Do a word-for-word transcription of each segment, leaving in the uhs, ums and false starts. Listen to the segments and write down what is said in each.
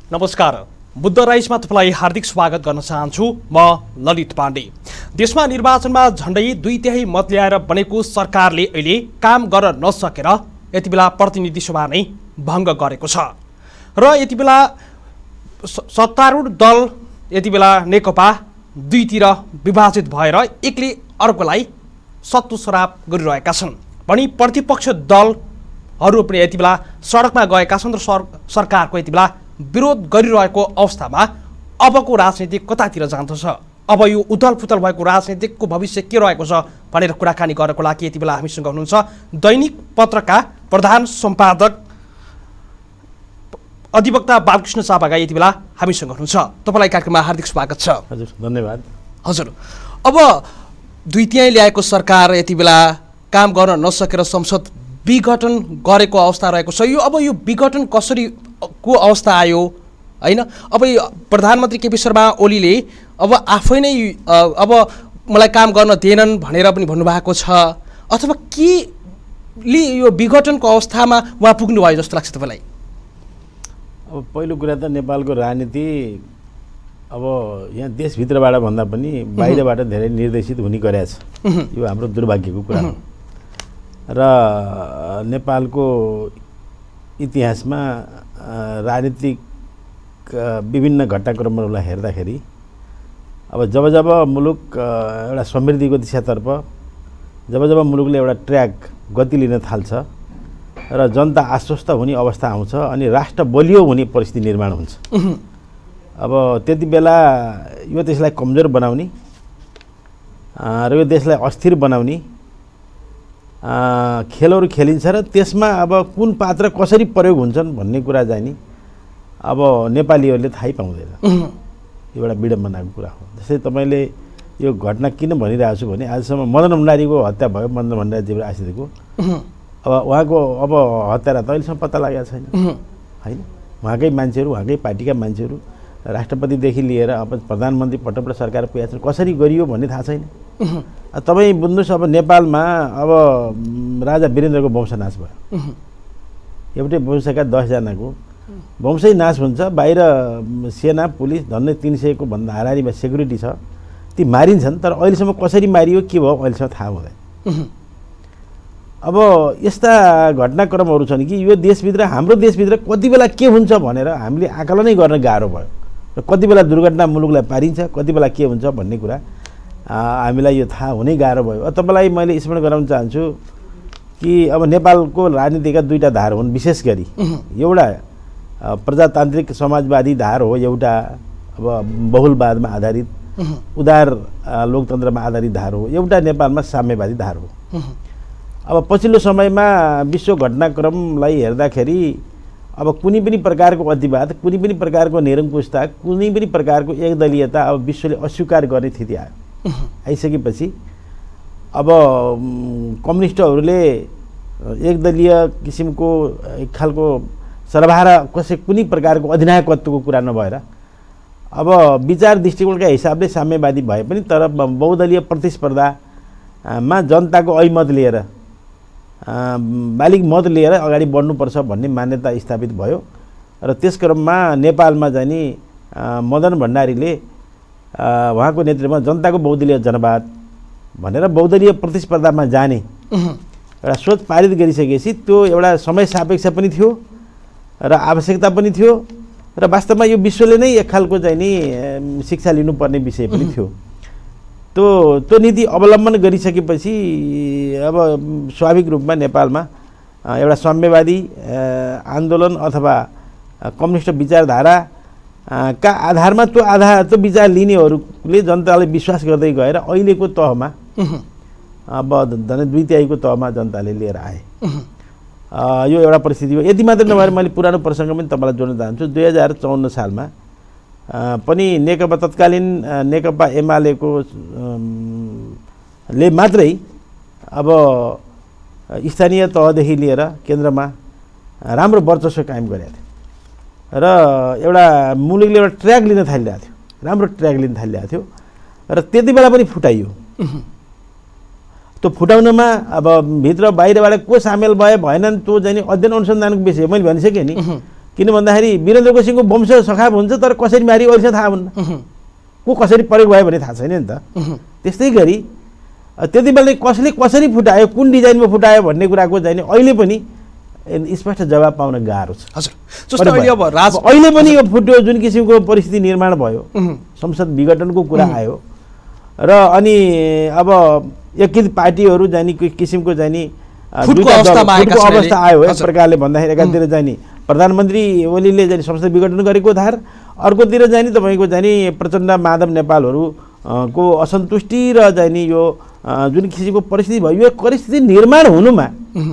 नमस्कार, बुद्ध राइसमा तपाईलाई हार्दिक स्वागत गर्न चाहन्छु। म ललित पाण्डे। देशमा निर्वाचनमा झण्डै दुई तिहाई मत ल्याएर बनेको सरकारले अहिले काम गर्न नसकेर यति बेला प्रतिनिधि सभा नै भङ्ग गरेको छ र यति बेला सत्तारूढ दल यति बेला नेकपा दुईतिर विभाजित भएर एकले अर्कोलाई सत्तु सराप गरिरहेका छन् भनी प्रतिपक्ष दलहरू पनि यति बेला सडकमा गएका छन् र सरकारको यति बेला विरोध गरिरहेको अवस्थामा अबको राजनीति कतातिर जान्छ, अब यो उथलपुथल भएको राजनीतिको भविष्य के रहेको छ भनेर कुराकानी गर्नको लागि यति बेला हामीसँग हुनुहुन्छ दैनिक पत्रका प्रधान सम्पादक अधिवक्ता बालकृष्ण चापागा यति बेला हामीसँग हुनुहुन्छ। तपाईलाई कार्यक्रममा हार्दिक स्वागत छ। हजुर, धन्यवाद। हजुर, अब दुई तिहाई ल्याएको सरकार यति बेला काम गर्न नसकेर संसद विघटन गरेको अवस्था रहेको छ। यो अब यो विघटन कसरी को अवस्था आयो हैन? अब प्रधानमन्त्री केपी शर्मा ओलीले अब आफै नै अब मलाई काम गर्न दिएनन् भनेर पनि भन्नुभएको छ, अथवा के ले यो विघटनको अवस्थामा उहाँ पुग्नु भयो जस्तो लाग्छ तपाईलाई? अब पहिलो कुरा त नेपालको राजनीति अब यहाँ देशभित्रबाट भन्दा पनि बाहिरबाट धेरै निर्देशित हुने गरेको छ। यो हाम्रो दुर्भाग्यको कुरा हो र नेपालको इतिहासमा राजनीतिक विभिन्न घटनाक्रमहरूलाई हेर्दाखेरि अब जब जब मुलुक एउटा समृद्धिको दिशातर्फ जब जब मुलुकले एउटा ट्र्याक गति लिन थाल्छ र जनता आश्वस्त हुने अवस्था आउँछ अनि राष्ट्र बलियो हुने परिस्थिति निर्माण हुन्छ। अब त्यति बेला यो देशलाई कमजोर बनाउने र यो देशलाई अस्थिर बनाउने खेलहरू खेलिन्छ र त्यसमा अब कुन पात्र कसरी प्रयोग हुन्छन् भन्ने कुरा चाहिँ नि अब नेपालीहरूले थाहै पाउँदैन। यो एउटा विडम्बनाको कुरा हो। जस्तै तपाईँले यो घटना किन भनिरहेको छु भने आजसम्म मदन भण्डारीको हत्या भयो, मदन भण्डारी देव आशिषको, अब उहाँको अब हत्यारा त अहिलेसम्म पत्ता लागेको छैन होइन। उहाँकै मान्छेहरू, उहाँकै पार्टीका मान्छेहरू राष्ट्रपतिदेखि लिएर अब प्रधानमन्त्री पटकपटक सरकार पुगेका छन्, कसरी गरियो भन्ने थाहा छैन। तपाईँ बुझ्नुहोस्, अब नेपालमा अब राजा वीरेन्द्रको वंशनाश भयो, एउटै वंशका दसजनाको वंशै नाश हुन्छ, बाहिर सेना पुलिस झन्डै तीन सयको भन्दा हाराहारीमा सेक्युरिटी छ, ती मारिन्छन्, तर अहिलेसम्म कसरी मारियो के भयो अहिलेसम्म थाहा हुँदैन। अब यस्ता घटनाक्रमहरू छन् कि यो देशभित्र, हाम्रो देशभित्र कति बेला के हुन्छ भनेर हामीले आकलनै गर्न गाह्रो भयो र कति बेला दुर्घटना मुलुकलाई पारिन्छ, कति बेला के हुन्छ भन्ने कुरा हामीलाई यो थाहा हुनै गाह्रो भयो। तपाईँलाई मैले स्मरण गराउन चाहन्छु कि अब नेपालको राजनीतिका दुईवटा धार हुन् विशेष गरी, एउटा प्रजातान्त्रिक समाजवादी धार हो, एउटा अब बहुलवादमा आधारित उदार लोकतन्त्रमा आधारित धार हो, एउटा नेपालमा साम्यवादी धार हो। अब पछिल्लो समयमा विश्व घटनाक्रमलाई हेर्दाखेरि अब कुनै पनि प्रकारको अतिवाद, कुनै पनि प्रकारको निरङ्कुशता, कुनै पनि प्रकारको एकदलीयता अब विश्वले अस्वीकार गर्ने स्थिति आयो। आइसकेपछि अब कम्युनिस्टहरूले एकदलीय किसिमको एक खालको सर्वहारा कसै कुनै प्रकारको अधिनायकत्वको कुरा नभएर अब विचार दृष्टिकोणका हिसाबले साम्यवादी भए पनि तर बहुदलीय प्रतिस्पर्धामा जनताको ऐमत लिएर, बालिक मत लिएर अगाडि बढ्नुपर्छ भन्ने मान्यता स्थापित भयो र त्यस क्रममा नेपालमा चाहिँ नि मदन भण्डारीले उहाँको नेतृत्वमा जनताको बहुदलीय जनवाद भनेर बहुदलीय प्रतिस्पर्धामा जाने एउटा सोच पारित गरिसकेपछि त्यो एउटा समय सापेक्ष पनि थियो र आवश्यकता पनि थियो र वास्तवमा यो विश्वले नै एक खालको चाहिँ नि शिक्षा लिनुपर्ने विषय पनि थियो। त्यो त्यो नीति अवलम्बन गरिसकेपछि अब स्वाभाविक रूपमा नेपालमा एउटा साम्यवादी आन्दोलन अथवा कम्युनिस्ट विचारधारा का आधारमा त्यो आधार त्यो विचार लिनेहरूले जनताले विश्वास गर्दै गएर अहिलेको तहमा अब झन् दुई तिहाईको तहमा जनताले लिएर आए। यो एउटा परिस्थिति हो। यति मात्र नभएर मैले पुरानो प्रसङ्ग पनि तपाईँलाई जोड्न चाहन्छु। दुई हजार चौन्न सालमा पनि नेकपा तत्कालीन नेकपा एमालेको ले मात्रै अब स्थानीय तहदेखि लिएर केन्द्रमा राम्रो वर्चस्व कायम गरेको थियो र एउटा मुलुकले एउटा ट्र्याक लिन थालिरहेको थियो, राम्रो ट्र्याक लिन थालिरहेको थियो र त्यति बेला पनि फुटाइयो। त्यो फुटाउनमा अब भित्र बाहिरबाट को सामेल भए भएनन् त्यो चाहिँ अध्ययन अनुसन्धानको विषय मैले भनिसकेँ नि। किन भन्दाखेरि वीरेन्द्र कोसिङको वंश सखाप हुन्छ तर कसरी मारी अहिलेसम्म थाहा हुन्न, को कसरी प्रयोग भयो भने थाहा छैन नि त। त्यस्तै गरी त्यति बेला कसले कसरी फुटायो, कुन डिजाइनमा फुटायो भन्ने कुराको चाहिँ नि अहिले पनि स्पष्ट जवाब पाउन गाह्रो छ। हजुर, जस्तो अहिले अब राज अहिले पनि यो फुट्यो, जुन किसिमको परिस्थिति निर्माण भयो, संसद विघटनको कुरा आयो र अनि अब एक पार्टीहरू चाहिँ नि किसिमको चाहिँ नि अवस्था आयो। एक प्रकारले भन्दाखेरि एकातिर चाहिँ नि प्रधानमन्त्री ओलीले चाहिँ संसद विघटन गरेको धार, अर्कोतिर चाहिँ नि तपाईँको चाहिँ नि प्रचण्ड माधव नेपालहरू को असन्तुष्टि र चाहिँ नि यो जुन किसिमको परिस्थिति भयो, यो परिस्थिति निर्माण हुनुमा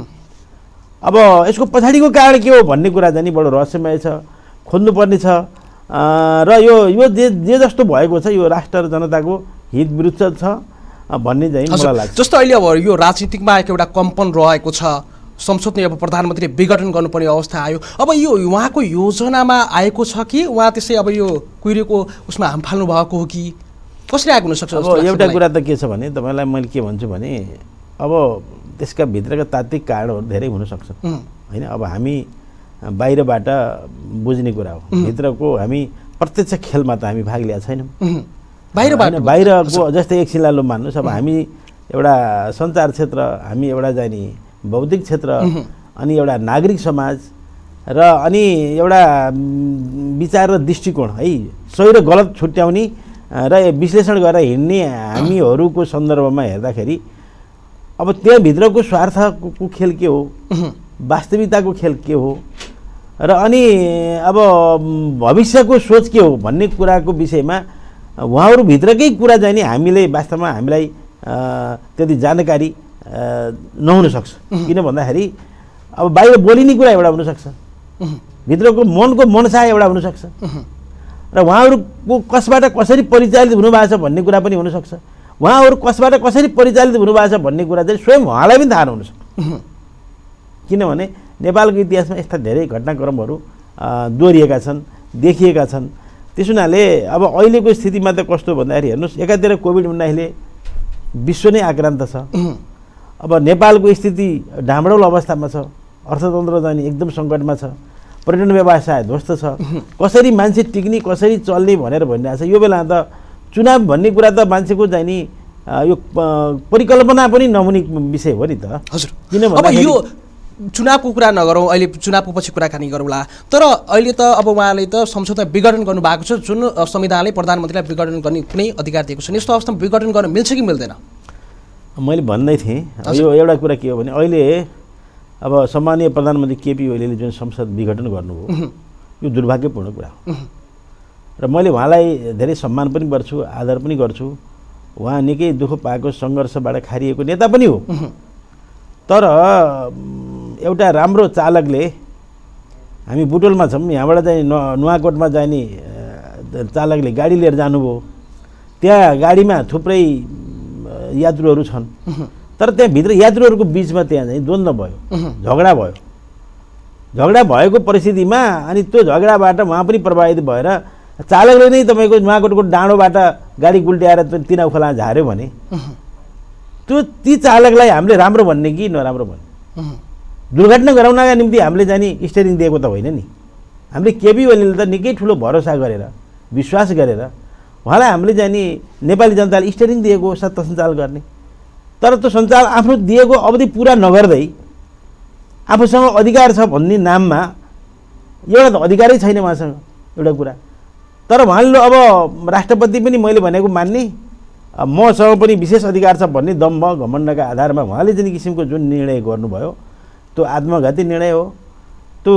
अब यसको पछाडिको कारण के हो भन्ने कुरा चाहिँ नि बडो रहस्यमय छ, खोज्नुपर्ने छ। र यो यो जे जे जस्तो भएको छ यो राष्ट्र र जनताको हित विरुद्ध छ भन्ने चाहिँ मलाई लाग्छ। जस्तो अहिले अब यो राजनीतिकमा एउटा कम्पन रहेको छ, संसदले अब प्रधानमन्त्री विघटन गर्नुपर्ने अवस्था आयो। अब यो उहाँको योजनामा आएको छ कि उहाँ त्यसै अब यो कुहिरेको उसमा हाम फाल्नु भएको हो कि कसरी आएको हुनसक्छ? अब एउटा कुरा त के छ भने तपाईँलाई मैले के भन्छु भने अब त्यसका भित्रका तात्विक कारणहरू धेरै हुनसक्छन् होइन। अब हामी बाहिरबाट बुझ्ने कुरा हो, भित्रको हामी प्रत्यक्ष खेलमा त हामी भाग लिएका छैनौँ। बाहिरबाट बाहिरको जस्तै एकछिनलाई लो मान्नुहोस्, अब हामी एउटा सञ्चार क्षेत्र, हामी एउटा चाहिँ नि बौद्धिक क्षेत्र, अनि एउटा नागरिक समाज र अनि एउटा विचार र दृष्टिकोण है, सही र गलत छुट्याउने र विश्लेषण गरेर हिँड्ने हामीहरूको सन्दर्भमा हेर्दाखेरि अब त्यहाँभित्रको स्वार्थको खेल के हो, वास्तविकताको खेल के हो र अनि अब भविष्यको सोच के हो भन्ने कुराको विषयमा उहाँहरूभित्रकै कुरा चाहिँ नि हामीले वास्तवमा हामीलाई त्यति जानकारी नहुन सक्छ। किन भन्दाखेरि अब बाहिर बोलिने कुरा एउटा हुनसक्छ, भित्रको मनको मनसा एउटा हुनसक्छ र उहाँहरूको कसबाट कसरी परिचालित हुनुभएको छ भन्ने कुरा पनि हुनसक्छ। उहाँहरू कसबाट कसरी परिचालित हुनुभएको छ भन्ने कुरा चाहिँ स्वयं उहाँलाई पनि थाहा नहुनसक्छ। किनभने नेपालको इतिहासमा यस्ता धेरै घटनाक्रमहरू दोहोरिएका छन्, देखिएका छन्। त्यस हुनाले अब अहिलेको स्थितिमा त कस्तो भन्दाखेरि हेर्नुहोस्, एकातिर कोभिड उन्नाइसले विश्व नै आक्रान्त छ। अब नेपालको स्थिति डाँडौल अवस्थामा छ, अर्थतन्त्र चाहिँ एकदम सङ्कटमा छ, पर्यटन व्यवसाय ध्वस्त छ, कसरी मान्छे टिक्ने कसरी चल्ने भनेर भनिरहेको छ। यो बेला त चुनाव भन्ने कुरा त मान्छेको चाहिँ नि यो परिकल्पना पनि नहुने विषय हो नि त। हजुर, किनभने यो चुनावको कुरा नगरौँ, अहिले चुनावको पछि कुराकानी गरौँला। तर अहिले त अब उहाँले त संसदमा विघटन गर्नुभएको छ, जुन संविधानले प्रधानमन्त्रीलाई विघटन गर्ने कुनै अधिकार दिएको छ। यस्तो अवस्थामा विघटन गर्न मिल्छ कि मिल्दैन? मैले भन्दै थिएँ यो एउटा कुरा के हो भने अहिले अब सम्माननीय प्रधानमन्त्री केपी ओलीले जुन संसद विघटन गर्नुभयो यो दुर्भाग्यपूर्ण कुरा हो र मैले उहाँलाई धेरै सम्मान पनि गर्छु, आदर पनि गर्छु। उहाँ निकै दुःख पाएको सङ्घर्षबाट खारिएको नेता पनि हो। तर एउटा राम्रो चालकले, हामी बुटवलमा छौँ, यहाँबाट चाहिँ नुवाकोटमा जाने चालकले गाडी लिएर जानुभयो, त्यहाँ गाडीमा थुप्रै यात्रुहरू छन्, तर त्यहाँभित्र यात्रुहरूको बिचमा त्यहाँ चाहिँ द्वन्द्व भयो, झगडा भयो। झगडा भएको परिस्थितिमा अनि त्यो झगडाबाट उहाँ पनि प्रभावित भएर चालकले नै तपाईँको नुवाकोटको डाँडोबाट गाडी गुल्ट्याएर तिना खोला झार्यो भने त्यो ती चालकलाई हामीले राम्रो भन्ने कि नराम्रो भन्ने? दुर्घटना गराउनका निम्ति हामीले जाने स्टेरिङ दिएको त होइन नि। हामीले केपी ओलीले त निकै ठुलो भरोसा गरेर विश्वास गरेर उहाँलाई हामीले जाने नेपाली जनताले स्टेरिङ दिएको सत्ता सञ्चालन गर्ने, तर त्यो सञ्चालन आफ्नो दिएको अवधि पुरा नगर्दै आफूसँग अधिकार छ भन्ने नाममा एउटा त अधिकारै छैन उहाँसँग एउटा कुरा। तर उहाँले अब राष्ट्रपति पनि मैले भनेको मान्ने, मसँग पनि विशेष अधिकार छ भन्ने दम्भ घमण्डका आधारमा उहाँले जुन किसिमको जुन निर्णय गर्नुभयो त्यो आत्मघाती निर्णय हो, त्यो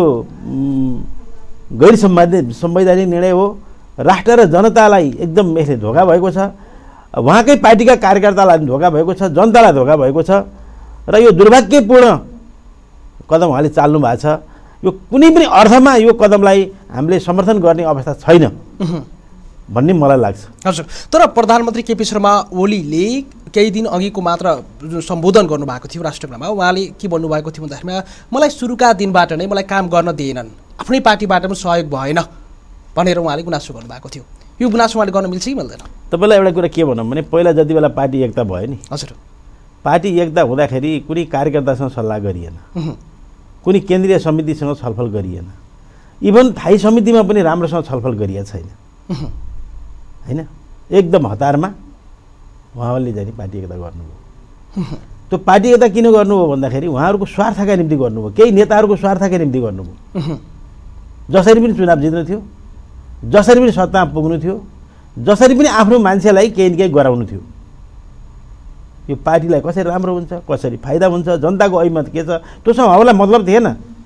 गैर संवैधानिक संवैधानिक निर्णय हो। राष्ट्र र जनतालाई एकदम यसले धोका भएको छ, उहाँकै पार्टीका कार्यकर्तालाई धोका भएको छ, जनतालाई धोका भएको छ र यो दुर्भाग्यपूर्ण कदम उहाँले चाल्नु भएको छ। यो कुनै पनि अर्थमा यो कदमलाई हामीले समर्थन गर्ने अवस्था छैन भन्ने मलाई लाग्छ। हजुर, तर प्रधानमन्त्री केपी शर्मा ओलीले केही दिन अघिको मात्र सम्बोधन गर्नुभएको थियो राष्ट्रसभामा, उहाँले के भन्नुभएको थियो भन्दाखेरिमा मलाई सुरुका दिनबाट नै मलाई काम गर्न दिएनन्, आफ्नै पार्टीबाट पनि सहयोग भएन भनेर उहाँले गुनासो गर्नुभएको थियो। यो गुनासो उहाँले गर्न मिल्छ कि मिल्दैन? तपाईँलाई एउटा कुरा के भनौँ भने पहिला जति बेला पार्टी एकता भयो नि, हजुर, पार्टी एकता हुँदाखेरि कुनै कार्यकर्तासँग सल्लाह गरिएन, कुनै केन्द्रीय समितिसँग छलफल गरिएन। इभन थाई समितिमा पनि राम्रोसँग छलफल गरिएको छैन होइन। एकदम हतारमा उहाँहरूले चाहिँ पार्टी एकता गर्नुभयो। त्यो पार्टी एकता किन गर्नुभयो भन्दाखेरि उहाँहरूको स्वार्थका निम्ति गर्नुभयो, केही नेताहरूको स्वार्थका निम्ति गर्नुभयो। जसरी पनि चुनाव जित्नु थियो, जसरी पनि सत्तामा पुग्नु थियो, जसरी पनि आफ्नो मान्छेलाई केही न केही गराउनु थियो। यो पार्टीलाई कसरी राम्रो हुन्छ, कसरी फाइदा हुन्छ, जनताको अभिमत के छ, त्योसँग हामीलाई मतलब थिएन।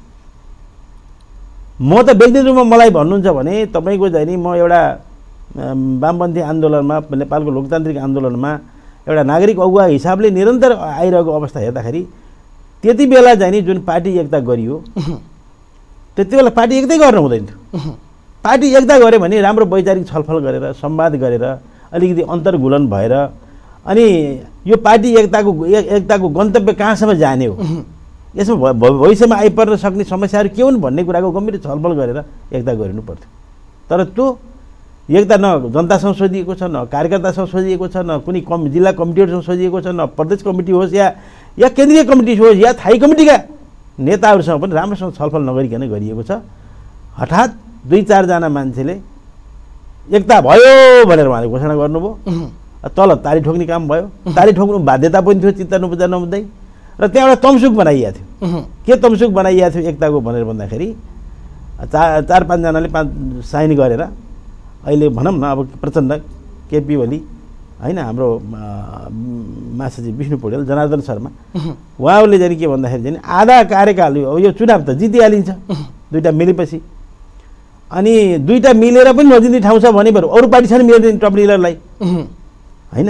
म त व्यक्तिगत रूपमा मलाई भन्नुहुन्छ भने तपाईँको चाहिँ नि म एउटा वामपन्थी आन्दोलनमा, नेपालको लोकतान्त्रिक आन्दोलनमा एउटा नागरिक अगुवा हिसाबले निरन्तर आइरहेको अवस्था हेर्दाखेरि त्यति बेला चाहिँ नि जुन पार्टी एकता गरियो त्यति बेला पार्टी एकतै गर्न हुँदैन थियो। पार्टी एकता गऱ्यो भने राम्रो वैचारिक छलफल गरेर, संवाद गरेर, अलिकति अन्तर्घुलन भएर अनि यो पार्टी एकताको एकताको गन्तव्य कहाँसम्म जाने हो, यसमा भविष्यमा आइपर्न सक्ने समस्याहरू के हुन् भन्ने कुराको गम्भीर छलफल गरेर एकता गरिनु पर्थ्यो। तर त्यो एकता न जनतासँग सोधिएको छ, न कार्यकर्तासँग सोधिएको छ, न कुनै कम जिल्ला कमिटीहरूसँग सोधिएको छ, न प्रदेश कमिटी होस् या या केन्द्रीय कमिटी होस् या थाई कमिटीका नेताहरूसँग पनि राम्रोसँग छलफल नगरिकन गरिएको छ। हठात दुई चारजना मान्छेले एकता भयो भनेर उहाँले घोषणा गर्नुभयो। तल ताली ठोक्ने काम भयो, ताली ठोक्नु बाध्यता पनि थियो चित्त नबुझ्दा नबुझ्दै, र त्यहाँ एउटा तमसुक बनाइएको थियो। के तमसुक बनाइएको थियो एकताको भनेर भन्दाखेरि चार चार पाँचजनाले पाँच साइन गरेर अहिले भनौँ न अब प्रचण्ड, केपी ओली होइन, हाम्रो महासचिव विष्णु पौडेल, जनार्दन शर्मा, उहाँहरूले चाहिँ के भन्दाखेरि चाहिँ आधा कार्यकाल यो चुनाव त जितिहालिन्छ दुईवटा मिलेपछि, अनि दुईवटा मिलेर पनि नजित्ने ठाउँ छ भने बरु अरू पार्टी छ नि मिल्दैन टप लिडरलाई होइन।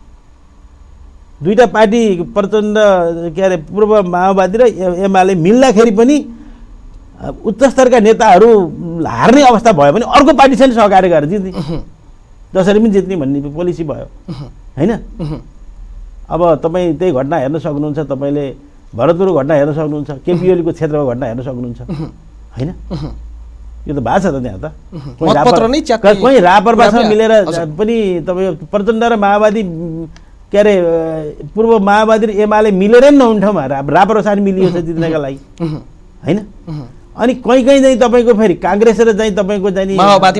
दुईवटा पार्टी प्रचण्ड के अरे पूर्व माओवादी र एमाले मिल्दाखेरि पनि उच्च स्तरका नेताहरू हार्ने अवस्था भयो भने अर्को पार्टी छैन सहकार्य गरेर जित्ने, जसरी पनि जित्ने भन्ने पोलिसी भयो होइन। अब तपाईँ त्यही घटना हेर्न सक्नुहुन्छ, तपाईँले भरतपुरको घटना हेर्न सक्नुहुन्छ, केपी ओलीको क्षेत्रको घटना हेर्न सक्नुहुन्छ होइन। यो त भएको छ त त्यहाँ त कोही रापरपासँग मिलेर पनि तपाईँ प्रचण्ड र माओवादी के अरे पूर्व माओवादी र एमाले मिलेरै नहुने ठाउँमा रापरपासँग मिलिएको छ जित्नका लागि होइन। अनि कहीँ कहीँ चाहिँ तपाईँको फेरि काङ्ग्रेस र चाहिँ तपाईँको चाहिँ माओवादी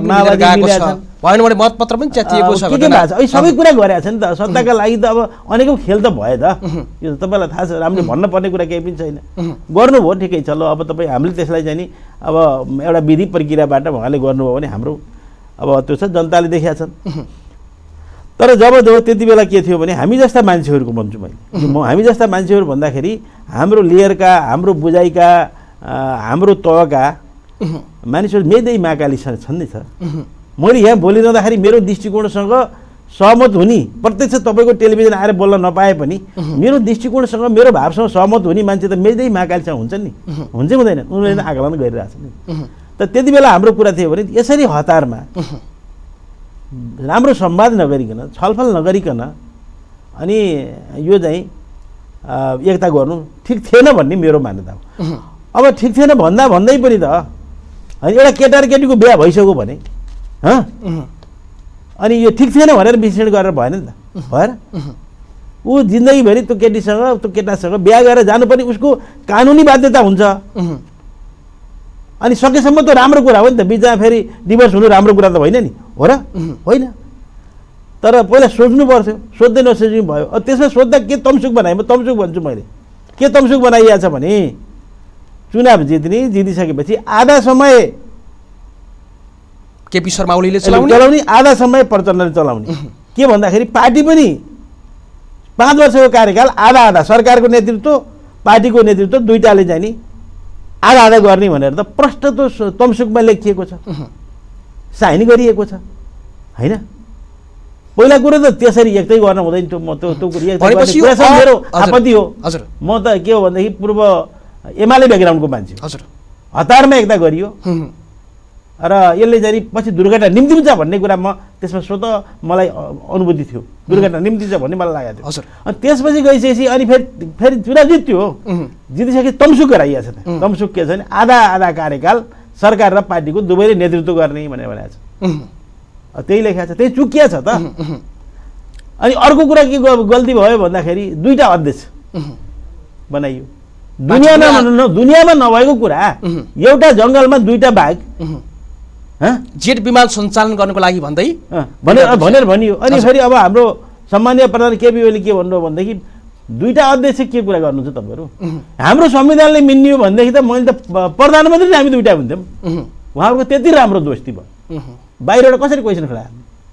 मतपत्र पनि च्यातिएको छ, सबै कुरा गरेका छ नि त। सत्ताका लागि त अब अनेकौँ खेल त भयो त, यो तपाईँलाई थाहा छ। राम्रो भन्नु पर्ने कुरा केही पनि छैन, गर्नुभयो ठिकै छ। ल अब तपाईँ हामीले त्यसलाई चाहिँ नि अब एउटा विधि प्रक्रियाबाट उहाँले गर्नुभयो भने हाम्रो अब त्यो छ, जनताले देखेका छन्। तर जब जब त्यति बेला के थियो भने हामी जस्ता मान्छेहरूको भन्छु मैले, म हामी जस्ता मान्छेहरू भन्दाखेरि हाम्रो लेयरका, हाम्रो बुझाइका, हाम्रो तहका मानिसहरू मेदै महाकाली छन् नि छ। मैले यहाँ बोलिरहँदाखेरि मेरो दृष्टिकोणसँग सहमत हुने, प्रत्यक्ष तपाईँको टेलिभिजन आएर बोल्न नपाए पनि मेरो दृष्टिकोणसँग मेरो भावसँग सहमत हुने मान्छे त मेदै महाकालीसँग हुन्छ नि, हुन्छ हुँदैन, उनीहरूले आकलन गरिरहेछन् नि। त त्यति बेला हाम्रो कुरा थियो भने यसरी हतारमा राम्रो संवाद नगरिकन, छलफल नगरिकन अनि यो चाहिँ एकता गर्नु ठिक थिएन भन्ने मेरो मान्यता हो। अब ठिक थिएन भन्दा भन्दै पनि त एउटा केटा र केटीको बिहा भइसक्यो भने अनि यो ठिक थिएन भनेर विश्लेषण गरेर भएन नि त, भएर ऊ जिन्दगीभरि त्यो केटीसँग त्यो केटासँग बिहा गरेर जानुपर्ने उसको कानुनी बाध्यता हुन्छ। अनि सकेसम्म त राम्रो कुरा हो नि त, बिचमा फेरि डिभोर्स हुनु राम्रो कुरा त होइन नि, हो र होइन। तर पहिला सोच्नु पर्थ्यो, सोध्दै नसोच्नु भयो। अब त्यसमा सोद्धा के तमसुक बनाएँ, म तमसुक भन्छु मैले। के तमसुक बनाइएको छ भने चुनाव जित्ने, जितिसकेपछि आधा समय केपी शर्मा ओलीले चलाउने, आधा समय प्रचण्डले चलाउने। के भन्दाखेरि पार्टी पनि पाँच वर्षको कार्यकाल आधा आधा सरकारको नेतृत्व, पार्टीको नेतृत्व दुईटाले चाहिँ नि आधा आधा गर्ने भनेर त प्रष्ट त तमसुकमा लेखिएको छ, साइन गरिएको छ होइन। पहिला कुरो त त्यसरी एकतै गर्न हुँदैन थियो। म त्यो त्यो मेरो आपत्ति हो। म त के हो भनेदेखि पूर्व एमाले ब्याकग्राउन्डको मान्छे, हतारमा एकता गरियो र यसले चाहिँ पछि दुर्घटना निम्तिन्छ भन्ने कुरा म त्यसमा स्वतः मलाई अनुभूति थियो, दुर्घटना निम्तिन्छ भन्ने मलाई लागेको थियो। अनि त्यसपछि गइसकेपछि अनि फेरि फेरि चुनाव जित्यो, जितिसके तमसुक गराइएको छ। तमसुक के छ भने आधा आधा कार्यकाल सरकार र पार्टीको दुवैले नेतृत्व गर्ने भनेर भनेको छ, त्यही लेखेको छ, त्यही चुकिया छ त। अनि अर्को कुरा के गल्ती भयो भन्दाखेरि दुईवटा अध्यक्ष बनाइयो, दुनियाँमा भन्नु न, दुनियाँमा नभएको कुरा एउटा जङ्गलमा दुईटा बाघ जेट विमान सञ्चालन गर्नको लागि भन्दै भनेर भनेर भनियो। अनि फेरि अब हाम्रो सम्माननीय प्रधान केपी ओलीले के भन्नु भनेदेखि दुईटा अध्यक्ष के कुरा गर्नुहुन्छ तपाईँहरू, हाम्रो संविधानले मिल्ने हो भनेदेखि त मैले त प्रधानमन्त्री हामी दुईटा हुन्थ्यौँ। उहाँहरूको त्यति राम्रो दोस्ती भयो, बाहिरबाट कसरी क्वेसन खडा,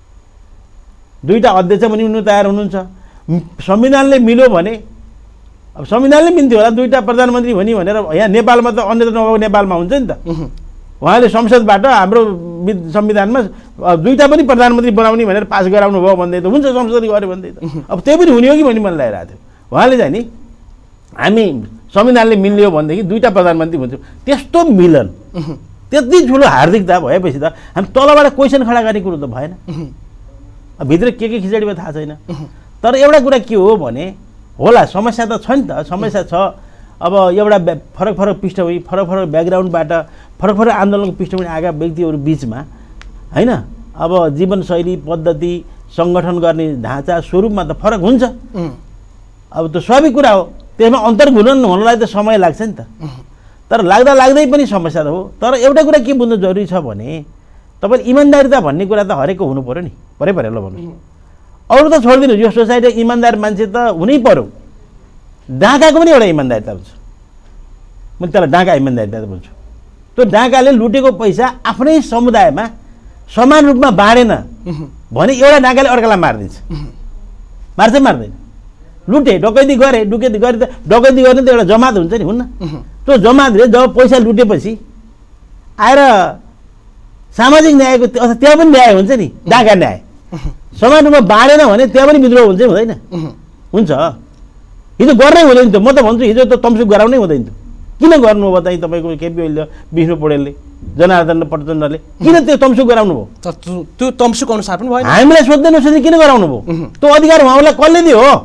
दुईटा अध्यक्ष पनि हुनु तयार हुनुहुन्छ। संविधानले मिल्यो भने अब संविधानले मिल्थ्यो होला, दुईटा प्रधानमन्त्री भनी भनेर यहाँ नेपालमा त अन्य त नभएको नेपालमा हुन्छ नि त। उहाँले संसदबाट हाम्रो संविधानमा दुईटा पनि प्रधानमन्त्री बनाउने भनेर पास गराउनु भयो भन्दै त हुन्छ, संसदले गर्यो भन्दै त अब त्यही पनि हुने हो कि भन्ने मलाई लागिरहेको थियो। उहाँले चाहिँ नि हामी संविधानले मिल्ने हो भनेदेखि दुईटा प्रधानमन्त्री हुन्थ्यो, त्यस्तो मिलन त्यति ठुलो हार्दिकता भएपछि त हामी तलबाट क्वेसन खडा गर्ने कुरो त भएन। भित्र के के खिचडी भयो थाहा छैन, तर एउटा कुरा के हो भने होला समस्या त छ नि त, समस्या छ। अब एउटा फरक फरक पृष्ठभूमि, फरक फरक ब्याकग्राउन्डबाट, फरक फरक आन्दोलनको पृष्ठभूमि आएका व्यक्तिहरू बिचमा होइन, अब जीवनशैली, पद्धति, सङ्गठन गर्ने ढाँचा, स्वरूपमा त फरक हुन्छ। अब त स्वाभाविक कुरा हो, त्यसमा अन्तर्घुलन हुनलाई त समय लाग्छ नि त। तर लाग्दा लाग्दै पनि समस्या त हो। तर एउटा कुरा के बुझ्नु जरुरी छ भने तपाईँले इमान्दारिता भन्ने कुरा त हरेकको हुनु पऱ्यो नि, परै पऱ्यो ल भन्नु। अरू त छोडिदिनु, यो सोसाइटी इमान्दार मान्छे त हुनै पर्यो। डाँकाको पनि एउटा इमान्दारिता हुन्छ, मैले त्यसलाई डाँका इमान्दारिता भन्छु। त्यो डाँकाले लुटेको पैसा आफ्नै समुदायमा समान रूपमा बाँडेन भने एउटा डाँकाले अर्कालाई मारिदिन्छ, मार्छ मार्दैन। लुटे डकैती गरे, डुकेती गरे त डकैती गर्ने त एउटा जमात हुन्छ नि, हुन्न? त्यो जमातले जब पैसा लुटेपछि आएर सामाजिक न्यायको अथवा त्यहाँ पनि न्याय हुन्छ नि, डाँका न्याय समान रूपमा बाँडेन भने त्यहाँ पनि विद्रोह हुन्छ हुँदैन? हुन्छ। हिजो गर्नै हुँदैन थियो, म त भन्छु हिजो त तम्सुक गराउनै हुँदैन थियो। किन गर्नु हो बताइ तपाईँको केपी ओलीले, विष्णु पौडेलले, जनार्दन प्रचण्डले किन त्यो तम्सुक गराउनु भयो? त्यो तम्सुक अनुसार पनि भएन, हामीलाई सोध्दै नसोध्दै किन गराउनु भयो? त्यो अधिकार उहाँहरूलाई कसले दियो हो?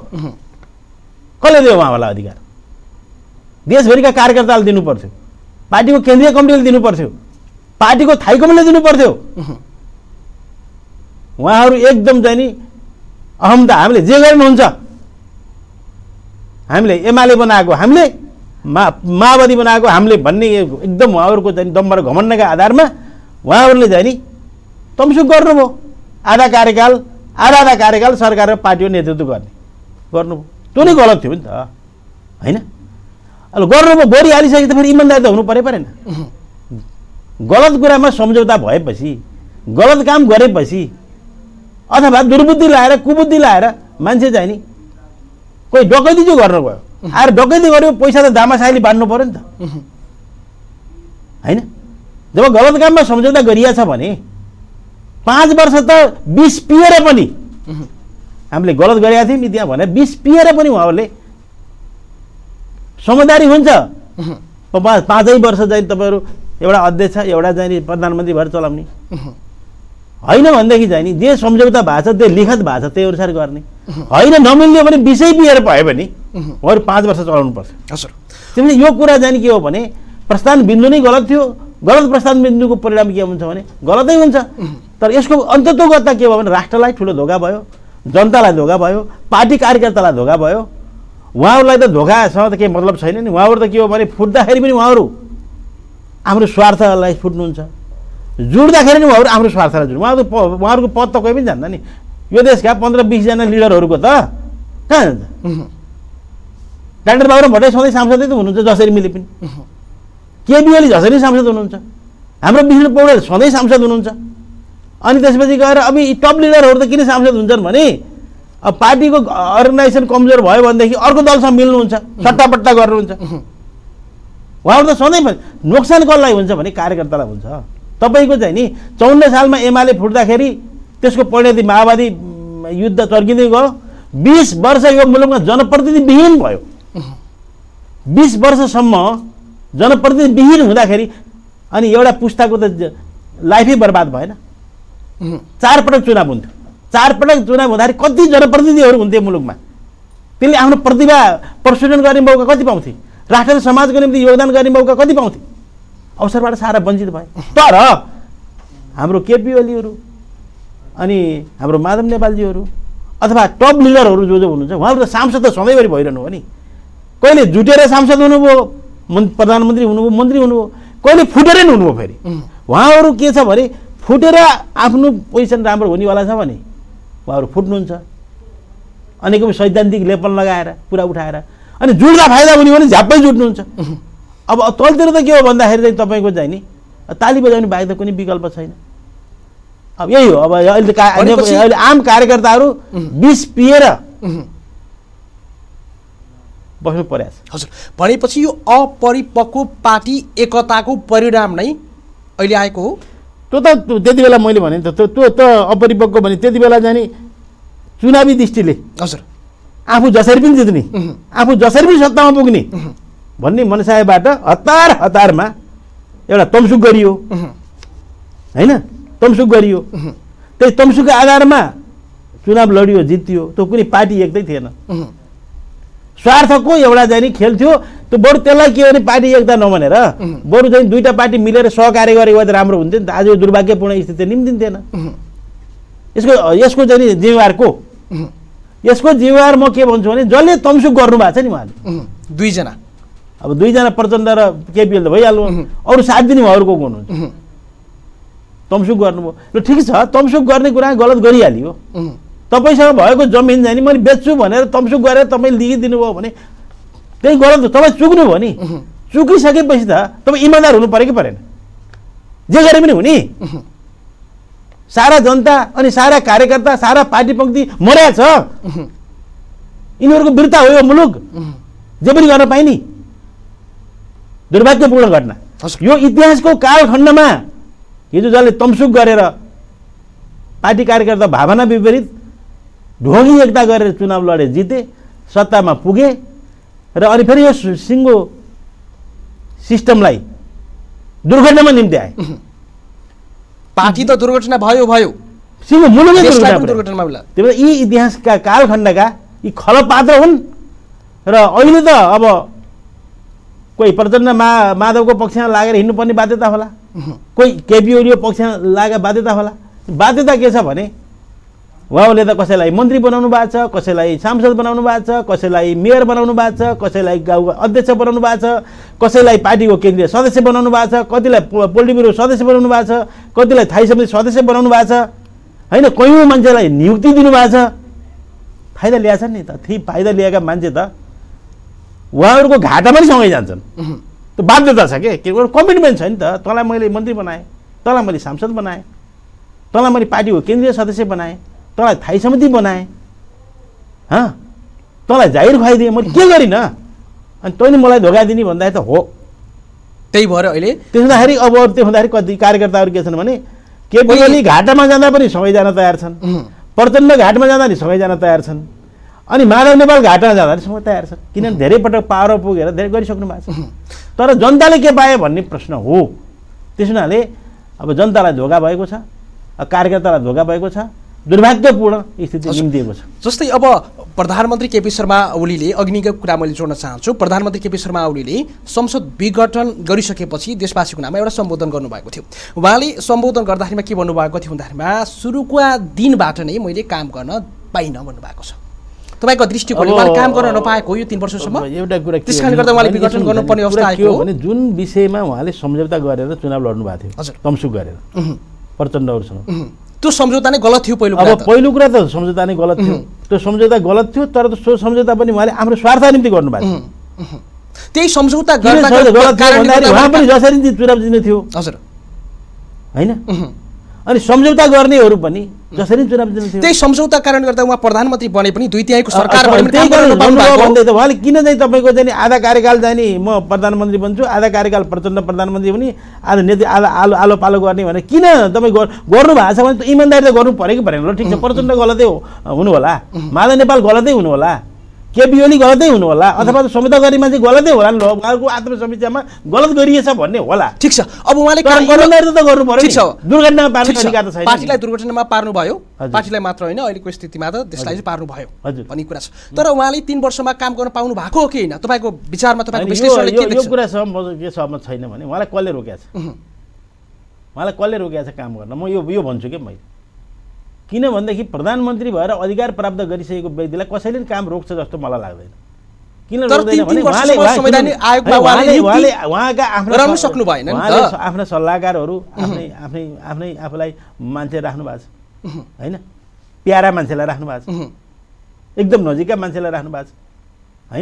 कसले दियो उहाँहरूलाई अधिकार? देशभरिका कार्यकर्ताले दिनु पर्थ्यो, पार्टीको केन्द्रीय कमिटीले दिनु पर्थ्यो, पार्टीको थाई कमिटीले दिनु पर्थ्यो। उहाँहरू एकदम चाहिँ नि अहमता, हामीले जे गर्नुहुन्छ, हामीले एमाले बनाएको, हामीले मा माओवादी बनाएको हामीले भन्ने एकदम उहाँहरूको चाहिँ दम्बर घमण्डका आधारमा उहाँहरूले चाहिँ नि तम्सुक गर्नुभयो। आधा कार्यकाल आधा आधा कार्यकाल सरकार र पार्टीको नेतृत्व गर्ने गर्नुभयो। त्यो नै गलत थियो नि त, होइन? अब गर्नुभयो, बोरी हालिसके त फेरि इमान्दारी त हुनु परे परेन? गलत कुरामा सम्झौता भएपछि, गलत काम गरेपछि अथवा दुर्बुद्धि लाएर, कुबुद्धि लाएर मान्छे चाहिँ नि कोही डकैती जो गर्न गयो, आएर डकैती गर्यो, पैसा त दामासाइली बाँड्नु पऱ्यो नि त, होइन? जब गलत काममा सम्झौता गरिया छ भने पाँच वर्ष त बिस पिएर पनि हामीले गलत गरेका थियौँ त्यहाँ भने बिस पिएर पनि उहाँहरूले समझदारी हुन्छ। पाँचै वर्ष चाहिँ तपाईँहरू एउटा अध्यक्ष, एउटा चाहिँ प्रधानमन्त्री भएर चलाउने होइन भनेदेखि चाहिँ नि जे सम्झौता भएको छ, त्यो लिखत भएको छ, त्यही अनुसार गर्ने होइन। नमिल्ने भने बिसै पिएर भयो भने उहाँहरू पाँच वर्ष चलाउनु पर्छ। हजुर, त्यसले यो कुरा चाहिँ के हो भने प्रस्थान बिन्दु नै गलत थियो। गलत प्रस्थान बिन्दुको परिणाम के हुन्छ भने गलतै हुन्छ। तर यसको अन्तत्वगतता के भयो भने राष्ट्रलाई ठुलो धोका भयो, जनतालाई धोका भयो, पार्टी कार्यकर्तालाई धोका भयो। उहाँहरूलाई त धोकासँग त केही मतलब छैन नि। उहाँहरू त के हो भने फुट्दाखेरि पनि उहाँहरू आफ्नो स्वार्थलाई फुट्नुहुन्छ, जुड्दाखेरि पनि उहाँहरू आफ्नो स्वार्थलाई जुड्नु। उहाँहरू उहाँहरूको पद त कोही पनि जान्दैन नि। यो देशका पन्ध्र बिसजना लिडरहरूको त कहाँ जान्छ? डाक्टर बाबुराम भट्टराई सधैँ सांसदै त हुनुहुन्छ, जसरी मिले पनि। केपी ओली जसरी सांसद हुनुहुन्छ, हाम्रो विष्णु पौडेल सधैँ सांसद हुनुहुन्छ। अनि त्यसपछि गएर अब यी टप लिडरहरू त किन सांसद हुन्छन् भने अब पार्टीको अर्गनाइजेसन कमजोर भयो भनेदेखि अर्को दलसँग मिल्नुहुन्छ, सट्टापट्टा गर्नुहुन्छ। उहाँहरू त सधैँ नोक्सान कसलाई हुन्छ भने कार्यकर्तालाई हुन्छ। तपाईँको चाहिँ नि चौन्न सालमा एमाले फुट्दाखेरि त्यसको परिणति माओवादी युद्ध चर्किँदै गयो। बिस वर्ष यो मुलुकमा जनप्रतिनिधिविहीन भयो। बिस वर्षसम्म जनप्रतिनिधिविहीन हुँदाखेरि अनि एउटा पुस्ताको त लाइफै बर्बाद भएन। चार पटक चुनाव हुन्थ्यो, चार पटक चुनाव हुँदाखेरि कति जनप्रतिनिधिहरू हुन्थे मुलुकमा? त्यसले आफ्नो प्रतिभा प्रदर्शन गर्ने मौका कति पाउँथे? राष्ट्र र समाजको निम्ति योगदान गर्ने मौका कति पाउँथे? अवसरबाट सारा वञ्चित भए। तर हाम्रो केपी ओलीहरू अनि हाम्रो माधव नेपालजीहरू अथवा टप लिडरहरू जो जो हुनुहुन्छ उहाँहरू त सांसद त सधैँभरि भइरहनु हो नि। कहिले जुटेर सांसद हुनुभयो, प्रधानमन्त्री हुनुभयो, मन्त्री हुनुभयो, कहिले फुटेरै हुनुभयो। फेरि उहाँहरू के छ भने फुटेर आफ्नो पोजिसन राम्रो हुनेवाला छ भने उहाँहरू फुट्नुहुन्छ, अनेकौँ सैद्धान्तिक लेपन लगाएर पुरा उठाएर, अनि जुट्दा फाइदा हुने भने झ्याप्पै जुट्नुहुन्छ। अब तलतिर त के हो भन्दाखेरि चाहिँ तपाईँको चाहिँ नि ताली बजाउने बाहेक त कुनै विकल्प छैन। अब यही हो। अब अहिले अहिले आम कार्यकर्ताहरू विष पिएर बस्नु पर्या छ। हजुर, भनेपछि यो अपरिपक्व पार्टी एकताको परिणाम नै अहिले आएको हो। त्यो त त्यति बेला मैले भने त त्यो त अपरिपक्व भने त्यति बेला जाने चुनावी दृष्टिले हजुर आफू जसरी पनि जित्ने, आफू जसरी पनि सत्तामा पुग्ने भन्ने मनसायबाट हतार हतारमा एउटा तमसुक गरियो होइन, तमसुक गरियो। त्यही तमसुकको आधारमा चुनाव लडियो, जित्यो। त्यो कुनै पार्टी एक्लै थिएन, स्वार्थको एउटा चाहिँ खेल थियो। त्यो बरु त्यसलाई के भने पार्टी एकता नभनेर बरु चाहिँ दुईटा पार्टी मिलेर सहकार्य गरेको भए त राम्रो हुन्थ्यो नि त। आज यो दुर्भाग्यपूर्ण स्थिति निम्तिन्थेन। यसको यसको चाहिँ जिम्मेवार को? यसको जिम्मेवार म के भन्छु भने जसले तमसुक गर्नुभएको छ नि उहाँले दुईजना, अब दुईजना प्रचण्ड र केपिएल त भइहाल्नु, अरू सात दिने उहाँहरूको को हुनुहुन्छ? तमसुक गर्नुभयो, ल ठिक छ, तमसुक गर्ने कुरा गलत गरिहालियो। तपाईँसँग भएको जमिन जाने मैले बेच्छु भनेर तमसुक गरेर तपाईँले लिइदिनु भयो भने त्यही गलत हो। तपाईँ चुक्नु भयो नि, चुकिसकेपछि त तपाईँ इमान्दार हुनु पऱ्यो कि परेन? जे गरे पनि हुने। सारा जनता अनि सारा कार्यकर्ता सारा पार्टी पङ्क्ति मर्या छ। यिनीहरूको वीरता हो यो मुलुक, जे पनि गर्न पाइने। दुर्भाग्यपूर्ण घटना यो इतिहासको कालखण्डमा हिजो जसले तमसुक गरेर पार्टी कार्यकर्ता भावना विपरीत ढोगी एकता गरेर चुनाव लडे, जिते, सत्तामा पुगे र अनि फेरि यो सिङ्गो सिस्टमलाई दुर्घटनामा निम्ति आए। पार्टी त दुर्घटना भयो भयो, सिङ्गो मुलुकै दुर्घटनामा होला। त्यही भएर यी इतिहासका कालखण्डका यी खलपात्र हुन् र अहिले त अब कोही प्रचण्ड मा माधवको पक्षमा लागेर हिँड्नुपर्ने बाध्यता होला, कोही केपी ओलीको पक्षमा लागेर बाध्यता होला। बाध्यता के छ भने उहाँले त कसैलाई मन्त्री बनाउनु भएको छ, कसैलाई सांसद बनाउनु भएको छ, कसैलाई मेयर बनाउनु भएको छ, कसैलाई गाउँको अध्यक्ष बनाउनु भएको छ, कसैलाई पार्टीको केन्द्रीय सदस्य बनाउनु भएको छ, कतिलाई पोलिट ब्युरो सदस्य बनाउनु भएको छ, कतिलाई थाई समिति सदस्य बनाउनु भएको छ होइन, कयौँ मान्छेलाई नियुक्ति दिनुभएको छ। फाइदा ल्याएछ नि त। ती फाइदा लिएका मान्छे त उहाँहरूको घाटामा नि सँगै जान्छन्। त्यो बाध्यता छ के के कमिटमेन्ट छ नि त। तँलाई मैले मन्त्री बनाएँ, तँलाई मैले सांसद बनाएँ, तँलाई मैले पार्टीको केन्द्रीय सदस्य बनाएँ, तँलाई थाई समिति बनाएँ, हँ तँलाई जाहिर खुवाइदिएँ, मैले के गरिनँ? अनि तैँले मलाई धोका दिने भन्दाखेरि त हो। त्यही भएर अहिले त्यो हुँदाखेरि अब त्यो हुँदाखेरि कति कार्यकर्ताहरू के छन् भने केपी ओली घाटामा जाँदा पनि सँगै जान तयार छन्, प्रचण्ड घाटमा जाँदा नि सँगै जान तयार छन्, अनि माधव नेपाल घाटामा जाँदा नि सँगै तयार छन्। किनभने धेरै पटक पावर पुगेर धेरै गरिसक्नु भएको छ। तर जनताले के पायो भन्ने प्रश्न हो। त्यस हुनाले अब जनतालाई धोका भएको छ, कार्यकर्तालाई धोका भएको छ, दुर्भाग्यपूर्ण स्थिति निम्तिएको छ। जस्तै अब प्रधानमन्त्री केपी शर्मा ओलीले अग्निको कुरा मैले जोड्न चाहन्छु। प्रधानमन्त्री केपी शर्मा ओलीले संसद विघटन गरिसकेपछि देशवासीको नाममा एउटा सम्बोधन गर्नुभएको थियो। उहाँले सम्बोधन गर्दाखेरिमा के भन्नुभएको थियो भन्दाखेरिमा सुरुको दिनबाट नै मैले काम गर्न पाइनँ भन्नुभएको छ। तपाईँको दृष्टिकोणले उहाँले काम गर्न नपाएको यो तीन वर्षसम्म एउटा कुरा त्यस कारणले गर्दा उहाँले विघटन गर्नुपर्ने अवस्था आएको हो भने जुन विषयमा उहाँले सम्झौता गरेर चुनाव लड्नु भएको थियो, हजुर तमसुक गरेर प्रचण्डहरूसँग, त्यो सम्झौता नै गलत थियो। पहिलो कुरा अब पहिलो कुरा त सम्झौता नै गलत थियो। त्यो सम्झौता गलत थियो, तर त्यो सम्झौता पनि उहाँले आफ्नो स्वार्थ निम्ति गर्नुभएको थियो। त्यही सम्झौता उहाँ पनि जसरी चुनाव जित्ने थियो हजुर होइन, अनि सम्झौता गर्नेहरू पनि जसरी चुनाव जित्ने थियो। त्यही सम्झौता कारण गर्दा उहाँ प्रधानमन्त्री बने पनि दुई तिहाईको सरकार उहाँले किन चाहिँ तपाईँको चाहिँ आधा कार्यकाल चाहिँ नि म प्रधानमन्त्री बन्छु, आधा कार्यकाल प्रचण्ड प्रधानमन्त्री पनि आधा नेता आधा आलो आलो पालो गर्ने भने किन तपाईँ गर्नु भएको छ भने इमान्दारी त गर्नु पऱ्यो कि परेन? ल ठिक छ, प्रचण्ड गलतै हुनु होला, माधव नेपाल गलतै हुनु होला, केपी ओली गलतै हुनु होला, अथवा संहिता गर्ने मान्छे गलतै होला नि, उहाँको आत्मसमीक्षामा गलत गरिएछ भन्ने होला। ठिक छ, अब उहाँले गर्नु त गर्नु पर्यो। ठिक छ, दुर्घटनामा पार्नु अधिकार त छैन। पार्टीलाई दुर्घटनामा पार्नु भयो, पार्टीलाई मात्र होइन अहिलेको स्थितिमा त देशलाई चाहिँ पार्नु भयो भन्ने कुरा छ। तर उहाँले तीन वर्षमा काम गर्न पाउनु भएको हो कि होइन? तपाईँको विचारमा तपाईँको विश्लेषणले के देख्छ? यो कुरा म के सहमत छैन भने उहाँलाई कसले रोकेको छ? उहाँलाई कसले रोकेको छ काम गर्न? म यो यो भन्छु कि मैले, किन भनेदेखि प्रधानमन्त्री भएर अधिकार प्राप्त गरिसकेको व्यक्तिलाई कसैले काम रोक्छ जस्तो मलाई लाग्दैन। किन रोक्दैन भने उहाँले उहाँका आफ्नो सक्नु भएन उहाँले आफ्ना सल्लाहकारहरू आफ्नै आफ्नै आफ्नै आफूलाई मान्छे राख्नु भएको छ होइन, प्यारा मान्छेलाई राख्नु भएको छ, एकदम नजिकका मान्छेलाई राख्नु भएको छ होइन,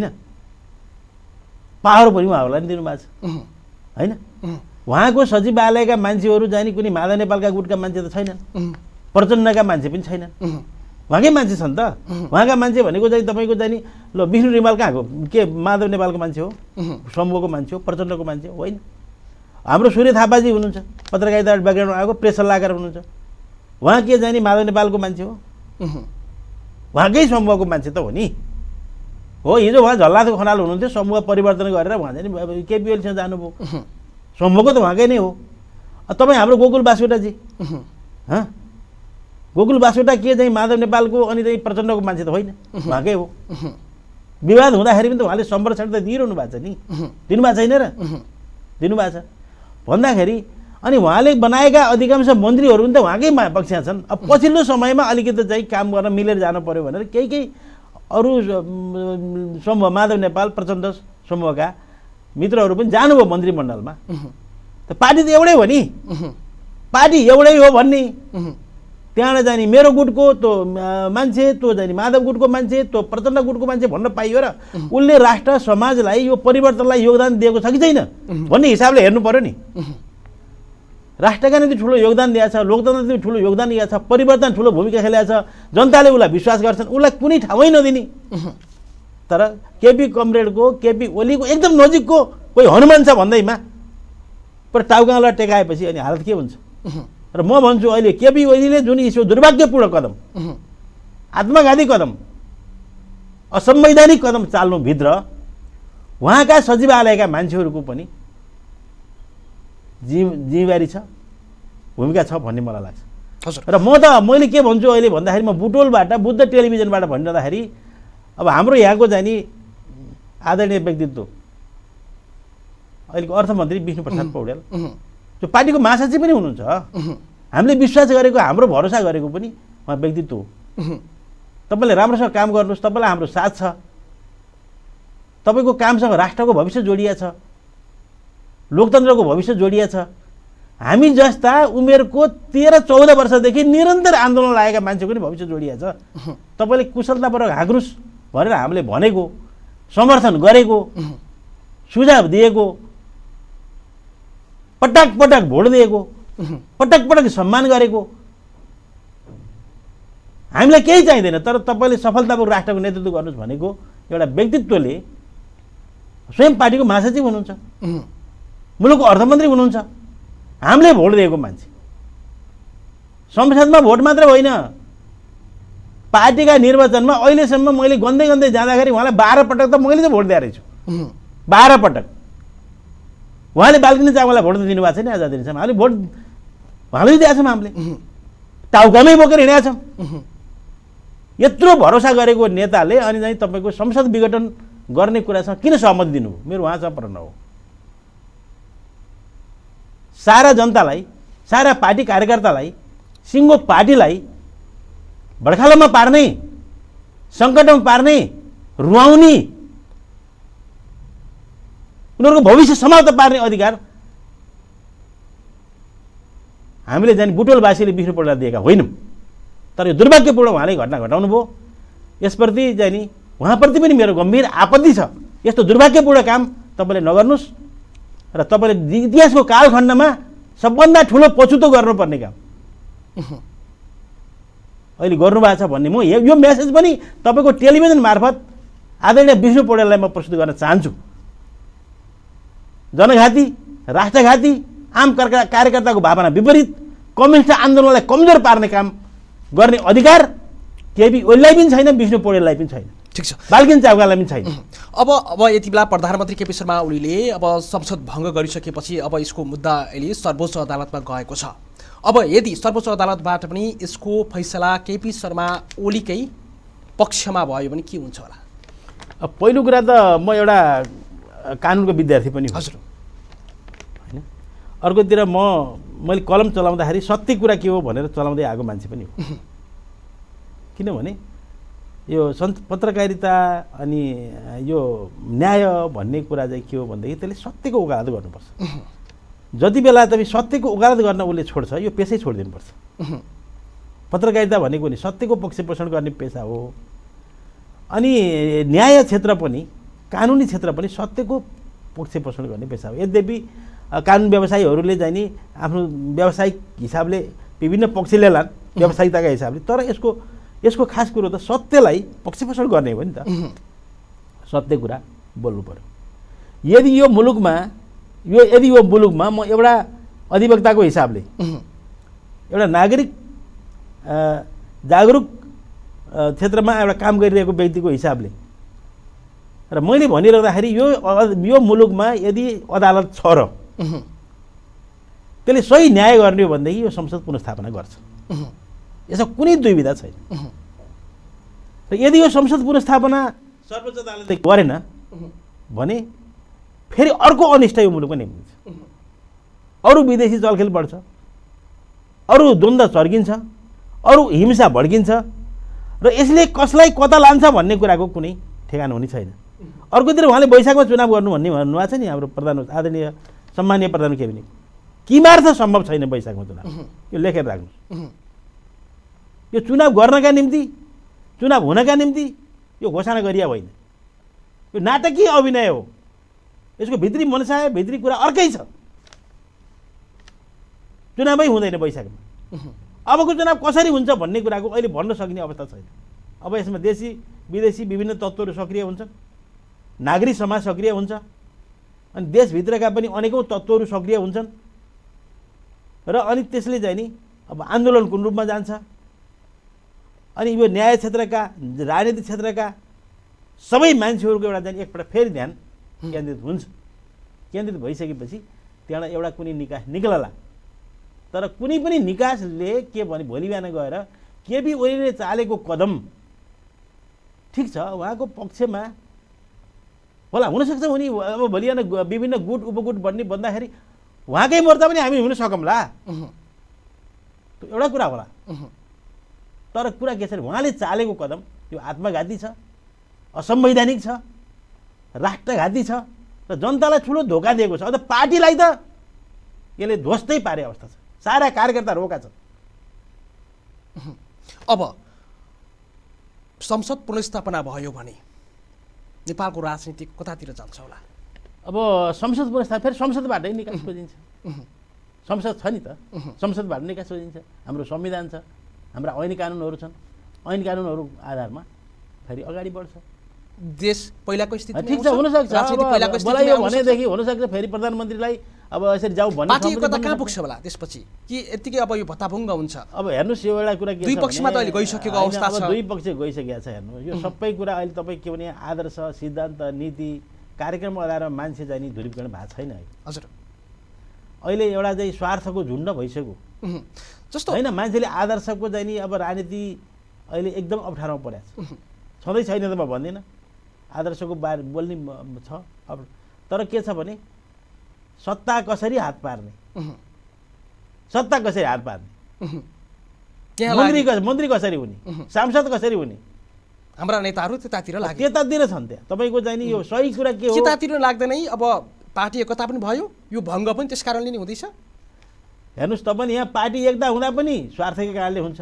पावर पनि उहाँहरूलाई पनि दिनुभएको छ होइन। उहाँको सचिवालयका मान्छेहरू जाने कुनै माधव नेपालका गुटका मान्छे त छैनन्, प्रचण्डका मान्छे पनि छैनन्, उहाँकै मान्छे छन् त। उहाँका मान्छे भनेको चाहिँ तपाईँको चाहिँ ल विष्णु रिमाल कहाँको के माधव नेपालको मान्छे हो, समूहको मान्छे हो, प्रचण्डको मान्छे हो होइन। हाम्रो सूर्य थापाजी हुनुहुन्छ, पत्रकारिता ब्याकग्राउन्डमा आएको प्रेस सल्लाहकार हुनुहुन्छ, उहाँ के जाने माधव नेपालको मान्छे हो, उहाँकै समूहको मान्छे त हो नि। हो हिजो उहाँ झल्लादको खनाल हुनुहुन्थ्यो, समूह परिवर्तन गरेर उहाँ चाहिँ केपिएलसँग जानुभयो, समूहको त उहाँकै नै हो। तपाईँ हाम्रो गोकुल बासुटाजी हँ, गोकुल बासुटा के चाहिँ माधव नेपालको अनि चाहिँ प्रचण्डको मान्छे त होइन, उहाँकै हो। विवाद हुँदाखेरि पनि त उहाँले संरक्षण त दिइरहनु भएको छ नि, दिनुभएको छैन र, दिनुभएको छ भन्दाखेरि अनि उहाँले बनाएका अधिकांश मन्त्रीहरू पनि त उहाँकै पक्षमा छन्। अब पछिल्लो समयमा अलिकति चाहिँ काम गर्न मिलेर जानु पर्यो भनेर केही केही अरू समूह माधव नेपाल प्रचण्ड समूहका मित्रहरू पनि जानुभयो मन्त्रीमण्डलमा। त पार्टी त एउटै हो नि, पार्टी एउटै हो भन्ने, त्यहाँबाट जाने मेरो गुटको त्यो मान्छे, त्यो जाने माधव गुटको मान्छे, त्यो प्रचण्ड गुटको मान्छे भन्न पाइयो र उसले राष्ट्र समाजलाई यो परिवर्तनलाई योगदान दिएको छ कि छैन भन्ने हिसाबले हेर्नु पर्यो नि। राष्ट्रका निम्ति ठुलो योगदान दिएको छ, लोकतन्त्रका निम्ति ठुलो योगदान दिएको छ, परिवर्तन ठुलो भूमिका खेलेको छ, जनताले उसलाई विश्वास गर्छन्, उसलाई कुनै ठाउँै नदिने। तर केपी कमरेडको केपी ओलीको एकदम नजिकको कोही हनुमान छ भन्दैमा पर टाउकालाई टेकाएपछि अनि हालत के हुन्छ। र म भन्छु अहिले केपी ओलीले जुन यसो दुर्भाग्यपूर्ण कदम, आत्मघाती कदम, असंवैधानिक कदम चाल्नुभित्र उहाँका सचिवालयका मान्छेहरूको पनि जि जिम्मेवारी छ, भूमिका छ भन्ने मलाई लाग्छ। र म त मैले के भन्छु अहिले भन्दाखेरि म बुटोलबाट बुद्ध टेलिभिजनबाट भनिरहँदाखेरि अब हाम्रो यहाँको चाहिँ नि आदरणीय व्यक्तित्व अहिलेको अर्थमन्त्री विष्णु प्रसाद पौडेल जो पार्टीको महासचिव पनि हुनुहुन्छ, हामीले विश्वास गरेको हाम्रो भरोसा गरेको पनि उहाँ व्यक्तित्व हो। तपाईँले राम्रोसँग काम गर्नुहोस्, तपाईँलाई हाम्रो साथ छ, तपाईँको कामसँग राष्ट्रको भविष्य जोडिया छ, लोकतन्त्रको भविष्य जोडिया छ। हामी जस्ता उमेरको तेह्र चौध वर्षदेखि निरन्तर आन्दोलन लागेका मान्छेको पनि भविष्य जोडिया छ। तपाईँले कुशलतापूर्वक हाँक्नुहोस् भनेर हामीले भनेको, समर्थन गरेको, सुझाव दिएको, पटक पटक भोट दिएको, पटक पटक सम्मान गरेको, हामीलाई केही चाहिँदैन। तर तपाईँले सफलतापूर्वक राष्ट्रको नेतृत्व गर्नुहोस् भनेको एउटा व्यक्तित्वले स्वयं पार्टीको महासचिव हुनुहुन्छ, मुलुकको अर्थमन्त्री हुनुहुन्छ, हामीले भोट दिएको मान्छे। संसदमा भोट मात्र होइन, पार्टीका निर्वाचनमा अहिलेसम्म मैले गन्दै गन्दै जाँदाखेरि उहाँलाई बाह्र पटक त मैले चाहिँ भोट दिएर छु, बाह्र पटक। उहाँले बाल्किनी चामललाई भोट दिनुभएको छैन आज दिनसम्म, हामीले भोट उहाँले दिएका छौँ, हामीले टाउकामै बोकेर हिँडेका छौँ। यत्रो भरोसा गरेको नेताले अनि चाहिँ तपाईँको संसद विघटन गर्ने कुरासँग किन सहमति दिनुभयो, मेरो उहाँसँग प्रश्न हो। सारा जनतालाई, सारा पार्टी कार्यकर्तालाई, सिङ्गो पार्टीलाई भड्खालोमा पार्ने, सङ्कटमा पार्ने, रुवाउने, उनीहरूको भविष्य समाप्त पार्ने अधिकार हामीले जाने बुटोलवासीले विष्णु पौडेललाई दिएका होइनौँ। तर यो दुर्भाग्यपूर्ण उहाँले घटना घटाउनु भयो। यसप्रति चाहिँ नि उहाँप्रति पनि मेरो गम्भीर आपत्ति छ। यस्तो दुर्भाग्यपूर्ण काम तपाईँले नगर्नुहोस् र तपाईँले इतिहासको कालखण्डमा सबभन्दा ठुलो पछुतो गर्नुपर्ने काम अहिले गर्नुभएको छ भन्ने म यो मेसेज पनि तपाईँको टेलिभिजन मार्फत आदरणीय विष्णु पौडेललाई म प्रस्तुत गर्न चाहन्छु। जनघाती, राष्ट्रघाती, आम कार्यकर्ताको भावना विपरीत कम्युनिस्ट आन्दोलनलाई कमजोर पार्ने काम गर्ने अधिकार केपी ओलीलाई पनि छैन, विष्णु पौडेललाई पनि छैन, ठिक छ, बाल्किन चावगालाई पनि छैन। अब अब यति बेला प्रधानमन्त्री केपी शर्मा ओलीले अब संसद भङ्ग गरिसकेपछि अब यसको मुद्दा अहिले सर्वोच्च अदालतमा गएको छ। अब यदि सर्वोच्च अदालतबाट पनि यसको फैसला केपी शर्मा ओलीकै पक्षमा भयो भने के हुन्छ होला? अब पहिलो कुरा त म एउटा कानुनको विद्यार्थी पनि हजुर होइन, अर्कोतिर म मैले कलम चलाउँदाखेरि सत्य कुरा के हो भनेर चलाउँदै आएको मान्छे पनि हो। किनभने यो सन् पत्रकारिता अनि यो न्याय भन्ने कुरा चाहिँ के हो भनेदेखि त्यसले सत्यको वकालत गर्नुपर्छ। जति बेला तपाईँ सत्यको वकालत गर्न उसले छोड्छ यो पेसै छोडिदिनुपर्छ। पत्रकारिता भनेको नि सत्यको पक्षपोषण गर्ने पेसा हो। अनि न्याय क्षेत्र पनि कानुनी क्षेत्र पनि सत्यको पक्षपोषण गर्ने पेसा हो। यद्यपि कानुन व्यवसायीहरूले चाहिँ नि आफ्नो व्यावसायिक हिसाबले विभिन्न पक्ष लिएलान् व्यावसायिकताका हिसाबले, तर यसको यसको खास कुरो त सत्यलाई पक्षपोषण गर्ने हो नि त। सत्य कुरा बोल्नु पर्यो। यदि यो मुलुकमा यो यदि यो मुलुकमा म एउटा अधिवक्ताको हिसाबले एउटा नागरिक जागरुक क्षेत्रमा एउटा काम गरिरहेको व्यक्तिको हिसाबले र मैले भनिरहँदाखेरि यो यो मुलुकमा यदि अदालत छ र त्यसले सही न्याय गर्ने हो भनेदेखि यो संसद पुनर्स्थापना गर्छ। यसमा कुनै दुविधा छैन। र यदि यो संसद पुनर्स्थापना सर्वोच्च अदालतले गरेन भने फेरि अर्को अनिष्ट यो मुलुकमा निम्तिन्छ। अरू विदेशी चलखेल बढ्छ, अरू द्वन्द्व चर्किन्छ, अरू हिंसा भड्किन्छ र यसले कसलाई कता लान्छ भन्ने कुराको कुनै ठेगान हुने छैन। अर्कोतिर उहाँले वैशाखमा चुनाव गर्नु भन्ने भन्नुभएको छ नि हाम्रो प्रधान आदरणीय सम्मानीय प्रधान केबिनेट। किमार्थ सम्भव छैन वैशाखमा चुनाव, यो लेखेर राख्नुहोस्। यो चुनाव गर्नका निम्ति चुनाव हुनका निम्ति यो घोषणा गरिया होइन, यो नाटकीय अभिनय हो। यसको भित्री मनसाय भित्री कुरा अर्कै छ। चुनावै हुँदैन वैशाखमा। अबको चुनाव कसरी हुन्छ भन्ने कुराको अहिले भन्न सक्ने अवस्था छैन। अब यसमा देशी विदेशी विभिन्न तत्त्वहरू सक्रिय हुन्छन्, नागरिक समाज सक्रिय हुन्छ, अनि देशभित्रका पनि अनेकौँ तत्त्वहरू सक्रिय हुन्छन् र अनि त्यसले चाहिँ नि अब आन्दोलन कुन रूपमा जान्छ। अनि यो न्याय क्षेत्रका राजनीतिक क्षेत्रका सबै मान्छेहरूको एउटा चाहिँ एकपल्ट फेरि ध्यान केन्द्रित हुन्छ। केन्द्रित भइसकेपछि त्यहाँबाट एउटा कुनै निकास निक्लला। तर कुनै पनि निकासले के भने भोलि बिहान गएर केपी ओलीले चालेको कदम ठिक छ उहाँको पक्षमा होला, हुनसक्छ उनी अब भोलि बिहान विभिन्न गुट उपगुट भन्ने भन्दाखेरि उहाँकै मोर्चा पनि हामी हुन सकौँला, एउटा कुरा होला। तर कुरा के छ भने उहाँले चालेको कदम यो आत्मघाती छ, असंवैधानिक छ, राष्ट्रघाती छ र जनतालाई ठुलो धोका दिएको छ। अझ पार्टीलाई त यसले ध्वस्तै पारे अवस्था छ। सारा कार्यकर्ता रोका छन्। अब संसद पुनर्स्थापना भयो भने नेपालको राजनीति कतातिर जान्छ होला? अब संसद पुनर्स्थापना फेरि संसदबाटै निकास खोजिन्छ। संसद छ नि त, संसदबाट निकास खोजिन्छ। हाम्रो संविधान छ, हाम्रा ऐन कानुनहरू छन्, ऐन कानुनहरू आधारमा फेरि अगाडि बढ्छ। देश पहिलाको स्थिति ठिक छ, हुनसक्छ बोलायो भनेदेखि हुनसक्छ फेरि प्रधानमन्त्रीलाई अब यसरी जाऊ भन्ने पार्टी कता कहाँ पुग्छ होला त्यसपछि कि यतिकै अब यो भत्ताभङ्ग हुन्छ? अब हेर्नुहोस् यो एउटा कुरा के छ, दुई पक्षमा त अहिले गइसकेको अवस्था छ। दुई पक्ष गइसकेको छ। हेर्नु यो सबै कुरा अहिले तपाईँ के भने आदर्श सिद्धान्त नीति कार्यक्रमको आधारमा मान्छे चाहिँ नि ध्रुवीकरण भएको छैन। हजुर, अहिले एउटा चाहिँ स्वार्थको झुन्ड भइसक्यो जस्तो होइन। मान्छेले आदर्शको चाहिँ नि अब राजनीति अहिले एकदम अप्ठ्यारोमा परेको छ। छँदै छैन त म भन्दिनँ, आदर्शको बारे बोल्ने छ। अब तर के छ भने सत्ता कसरी हात पार्ने, सत्ता कसरी हात पार्ने, मन्त्री मन्त्री कसरी हुने, सांसद कसरी हुने, हाम्रा नेताहरू त्यतातिर लाग्छ। त्यतातिर छन् त्यहाँ। तपाईँको चाहिँ नि यो सही कुरा के हो, त्यतातिर लाग्दैनै अब पार्टी एकता पनि भयो, यो भङ्ग पनि त्यस कारणले नै हुँदैछ। हेर्नुहोस् तपाईँ यहाँ पार्टी एकता हुँदा पनि स्वार्थकै कारणले हुन्छ।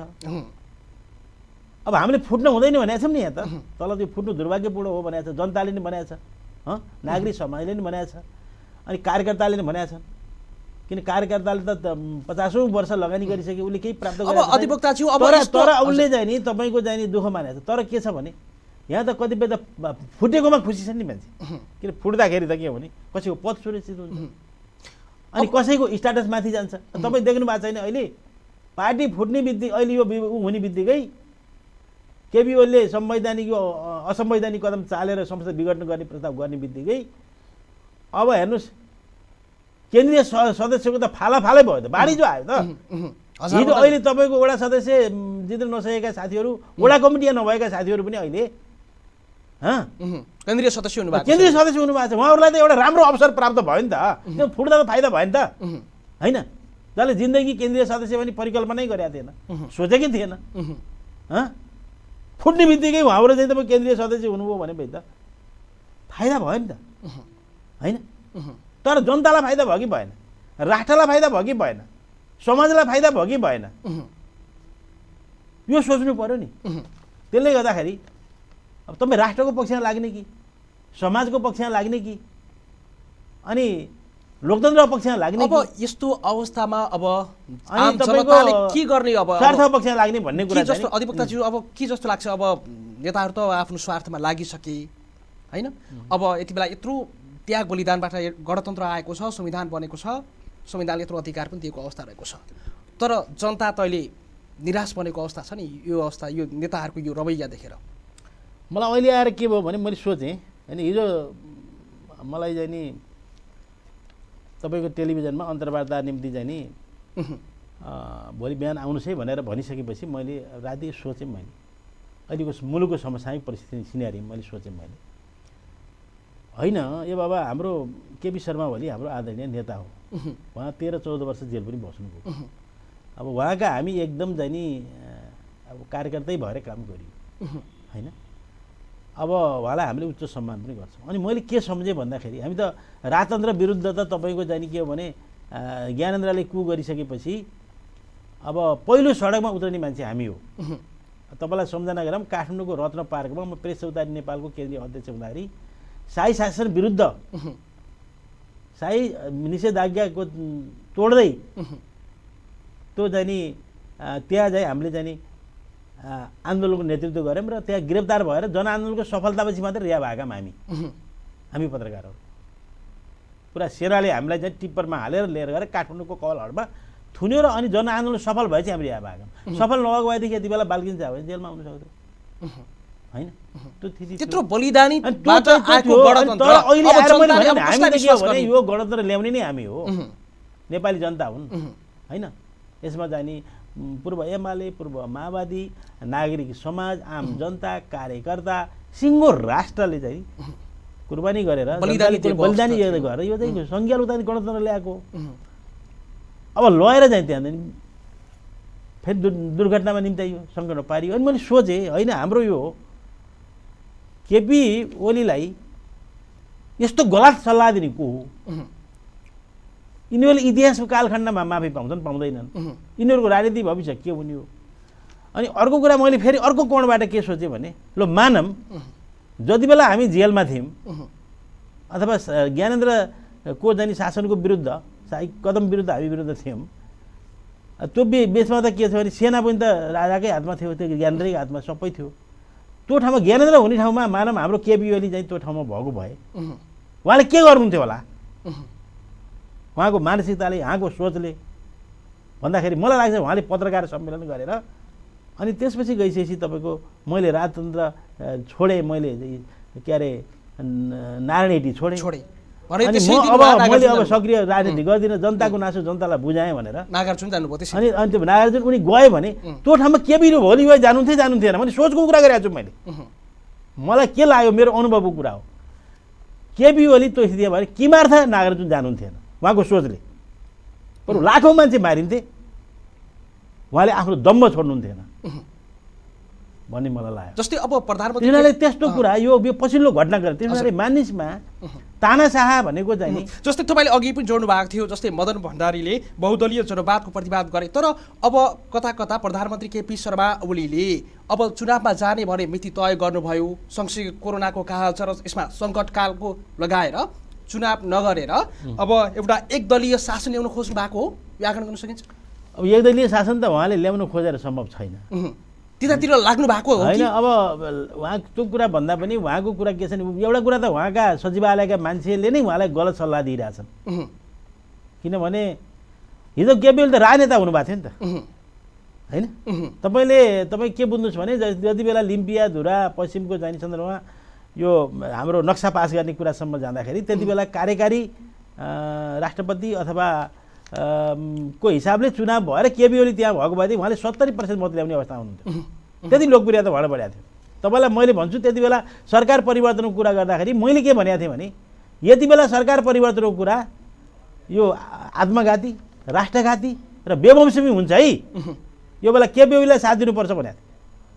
अब हामीले फुट्न हुँदैन भनेको छौँ नि यहाँ त। तल त्यो फुट्नु दुर्भाग्यपूर्ण हो भनेको छ, जनताले नि भनेको छ, नागरिक समाजले नि भनेको छ, अनि कार्यकर्ताले नि भनेका छन्। किन कार्यकर्ताले त पचासौँ वर्ष लगानी गरिसक्यो, उसले केही प्राप्त गरेको छैन। तर उसले चाहिँ नि तपाईँको चाहिँ नि दुःख मानेको छ। तर के छ भने यहाँ त कतिपय त फुटेकोमा खुसी छन् नि मान्छे। किन फुट्दाखेरि त के हो भने कसैको पद सुरक्षित हुन्छ, अनि कसैको स्ट्याटस माथि जान्छ। तपाईँ देख्नु भएको छैन अहिले पार्टी फुट्ने बित्तिकै अहिले यो ऊ हुने बित्तिकै केपी ओलीले संवैधानिक यो असंवैधानिक कदम चालेर संसद विघटन गर्ने प्रस्ताव गर्ने बित्तिकै अब हेर्नुहोस् केन्द्रीय सदस्यको त फाला फालै भयो त, बाढी जो आयो त। हिजो अहिले तपाईँको वडा सदस्य जित्न नसकेका साथीहरू, वडा कमिटी नभएका साथीहरू पनि अहिले केन्द्रीय सदस्य हुनुभएको केन्द्रीय सदस्य हुनुभएको छ। उहाँहरूलाई त एउटा राम्रो अवसर प्राप्त भयो नि त। त्यो फुट्दा त फाइदा भयो नि त होइन। जसले जिन्दगी केन्द्रीय सदस्य पनि परिकल्पनै गरेका थिएन, सोचेकै थिएन। फुट्ने बित्तिकै उहाँबाट चाहिँ तपाईँ केन्द्रीय सदस्य हुनुभयो भनेपछि त फाइदा भयो नि त होइन। तर जनतालाई फाइदा भयो कि भएन, राष्ट्रलाई फाइदा भयो कि भएन, समाजलाई फाइदा भयो कि भएन, यो सोच्नु पर्यो नि। त्यसले गर्दाखेरि अब तपाईँ राष्ट्रको पक्षमा लाग्ने कि समाजको पक्षमा लाग्ने कि अनि लोकतन्त्रको पक्षमा लाग्ने अब यस्तो अवस्थामा अब आम जनताले के गर्ने अब स्वार्थको पक्षमा लाग्ने भन्ने कुरा जस्तो अधिवक्ताज्यू अब के जस्तो लाग्छ अब नेताहरू त आफ्नो स्वार्थमा लागिसके होइन। अब यति बेला यत्रो त्याग बलिदानबाट गणतन्त्र आएको छ, संविधान बनेको छ, संविधानले यत्रो अधिकार पनि दिएको अवस्था रहेको छ, तर जनता त अहिले निराश बनेको अवस्था छ नि। यो अवस्था यो नेताहरूको यो रवैया देखेर मलाई अहिले आएर के भयो भने मैले सोचेँ होइन, हिजो मलाई चाहिँ नि तपाईँको टेलिभिजनमा अन्तर्वार्ता निम्ति चाहिँ नि भोलि बिहान आउनुहोस् है भनेर भनिसकेपछि मैले राति सोचेँ, मैले अहिलेको मुलुकको समसामयिक परिस्थिति सिनेरी मैले सोचेँ मैले होइन यो बाबा हाम्रो केपी शर्मा ओली हाम्रो आदरणीय नेता हो, उहाँ तेह्र चौध वर्ष जेल पनि बस्नुभयो। अब उहाँका हामी एकदम चाहिँ नि अब कार्यकर्तै भएर काम गरियो होइन। अब उहाँलाई हामीले उच्च सम्मान पनि गर्छौँ। अनि मैले के सम्झेँ भन्दाखेरि हामी त राजतन्त्र विरुद्ध त तपाईँको चाहिँ के हो भने ज्ञानेन्द्रले कु गरिसकेपछि अब पहिलो सडकमा उत्रने मान्छे हामी हो। तपाईँलाई सम्झना गरौँ, काठमाडौँको रत्न पार्कमा म प्रेस चौतारी नेपालको केन्द्रीय अध्यक्ष हुँदाखेरि शाही शासन विरुद्ध शाही निषेधाज्ञाको तोड्दै त्यो चाहिँ नि त्यहाँ चाहिँ हामीले चाहिँ नि आन्दोलनको नेतृत्व गऱ्यौँ र त्यहाँ गिरफ्तार भएर जनआन्दोलनको सफलतापछि मात्रै रिहा भएका हामी हामी पत्रकारहरू। पुरा सेनाले हामीलाई चाहिँ टिप्परमा हालेर लिएर गएर काठमाडौँको कवलहरमा थुन्यो र अनि जनआन्दोलन सफल भएपछि हामी रिहा भएका। सफल नभएको भएदेखि यति बेला बाल्किन्छ भने जेलमा आउनु सक्थ्यो होइन। त्यत्रो बलिदानी यो गणतन्त्र ल्याउने नै हामी हो, नेपाली जनता हुन् होइन। यसमा चाहिँ नि पूर्व एमाले, पूर्व माओवादी, नागरिक समाज, आम जनता, कार्यकर्ता, सिङ्गो राष्ट्रले चाहिँ कुर्बानी गरेर बलिदानी गरेर यो चाहिँ सङ्घीय लोकतान्त्रिक गणतन्त्र ल्याएको। अब लगेर चाहिँ त्यहाँ फेरि दुर्घटनामा निम्ताइयो, सङ्कटमा पारियो। अनि मैले सोचेँ होइन हाम्रो यो केपी ओलीलाई यस्तो गलत सल्लाह दिने को हो? यिनीहरूले इतिहासको कालखण्डमा माफी पाउँछन् पाउँदैनन्, यिनीहरूको राजनीतिक भविष्य के हुने हो? अनि अर्को कुरा मैले फेरि अर्को कोणबाट के सोचेँ भने ल मानम जति बेला हामी जेलमा थियौँ अथवा ज्ञानेन्द्रको जाने शासनको विरुद्ध शाही कदम विरुद्ध हामी विरुद्ध थियौँ, त्यो बे बेसमा त के थियो भने सेना पनि त राजाकै हातमा थियो, त्यो ज्ञानेन्द्रकै हातमा सबै थियो। त्यो ठाउँमा ज्ञानेन्द्र हुने ठाउँमा मानम हाम्रो केपी ओली चाहिँ त्यो ठाउँमा भएको भए उहाँले के गर्नुहुन्थ्यो होला? उहाँको मानसिकताले, उहाँको सोचले भन्दाखेरि मलाई लाग्छ उहाँले पत्रकार सम्मेलन गरेर अनि त्यसपछि गइसकेपछि तपाईँको मैले राजतन्त्र छोडेँ, मैले के अरे नारायण छोडेँ छोडेँ अनि म अब मैले अब सक्रिय राजनीति गर्दिनँ, जनताको नासो जनतालाई बुझाएँ भनेर नागार्जुन जानुभयो। अनि अनि त्यो नागार्जुन उनी गयो भने त्यो ठाउँमा केपी भोलि गयो जानुहुन्थ्यो जानुहुन्थेन भने सोचको कुरा गरिरहेको छु मैले। मलाई के लाग्यो, मेरो अनुभवको कुरा हो, केपी ओली त्यो स्थितिमा भने किमार्थ नागार्जुन जानुहुन्थेन उहाँको सोचले, बरु लाखौँ मान्छे मारिन्थे, उहाँले आफ्नो दम्म छोड्नुहुन्थेन भन्ने मलाई लाग्यो। जस्तै अब प्रधानमन्त्री तिनीहरूले त्यस्तो कुरा यो पछिल्लो घटना गरे तिनीहरूले मानिसमा तानाशाह भनेको चाहिँ नि जस्तै तपाईँले अघि पनि जोड्नु भएको थियो, जस्तै मदन भण्डारीले बहुदलीय जनवादको प्रतिवाद गरे, तर अब कता कता प्रधानमन्त्री केपी शर्मा ओलीले अब चुनावमा जाने भने मिति तय गर्नुभयो, सँगसँगै कोरोनाको काल छ र यसमा सङ्कटकालको लगाएर चुनाव नगरेर अब एउटा एकदलीय शासन ल्याउन खोज्नु भएको हो, व्याकरण गर्न सकिन्छ? अब एकदलीय शासन त उहाँले ल्याउन खोजेर सम्भव छैन, त्यतातिर लाग्नु भएको हो होइन। अब उहाँ त्यो कुरा भन्दा पनि उहाँको कुरा के छ नि, एउटा कुरा त उहाँका सचिवालयका मान्छेले नै उहाँलाई गलत सल्लाह दिइरहेछन्। किनभने हिजो केपी ओली त राजनेता हुनुभएको थियो नि त होइन। तपाईँले तपाईँ के बुझ्नुहोस् भने जति बेला लिम्पिया धुरा पश्चिमको जाने सन्दर्भमा यो हाम्रो नक्सा पास गर्ने कुरासम्म जाँदाखेरि त्यति बेला कार्यकारी राष्ट्रपति अथवा को हिसाबले चुनाव भएर केपी ओली त्यहाँ भएको भएदेखि उहाँले सत्तरी पर्सेन्ट मत ल्याउने अवस्था हुनुहुन्थ्यो। त्यति लोकप्रियता उहाँलाई बढाएको थियो। तपाईँलाई मैले भन्छु त्यति बेला सरकार परिवर्तनको कुरा गर्दाखेरि मैले के भनेको थिएँ भने यति बेला सरकार परिवर्तनको कुरा यो आत्मघाती, राष्ट्रघाती र बेवंशमी हुन्छ है, यो बेला केपी ओलीलाई साथ दिनुपर्छ भनेको थिएँ।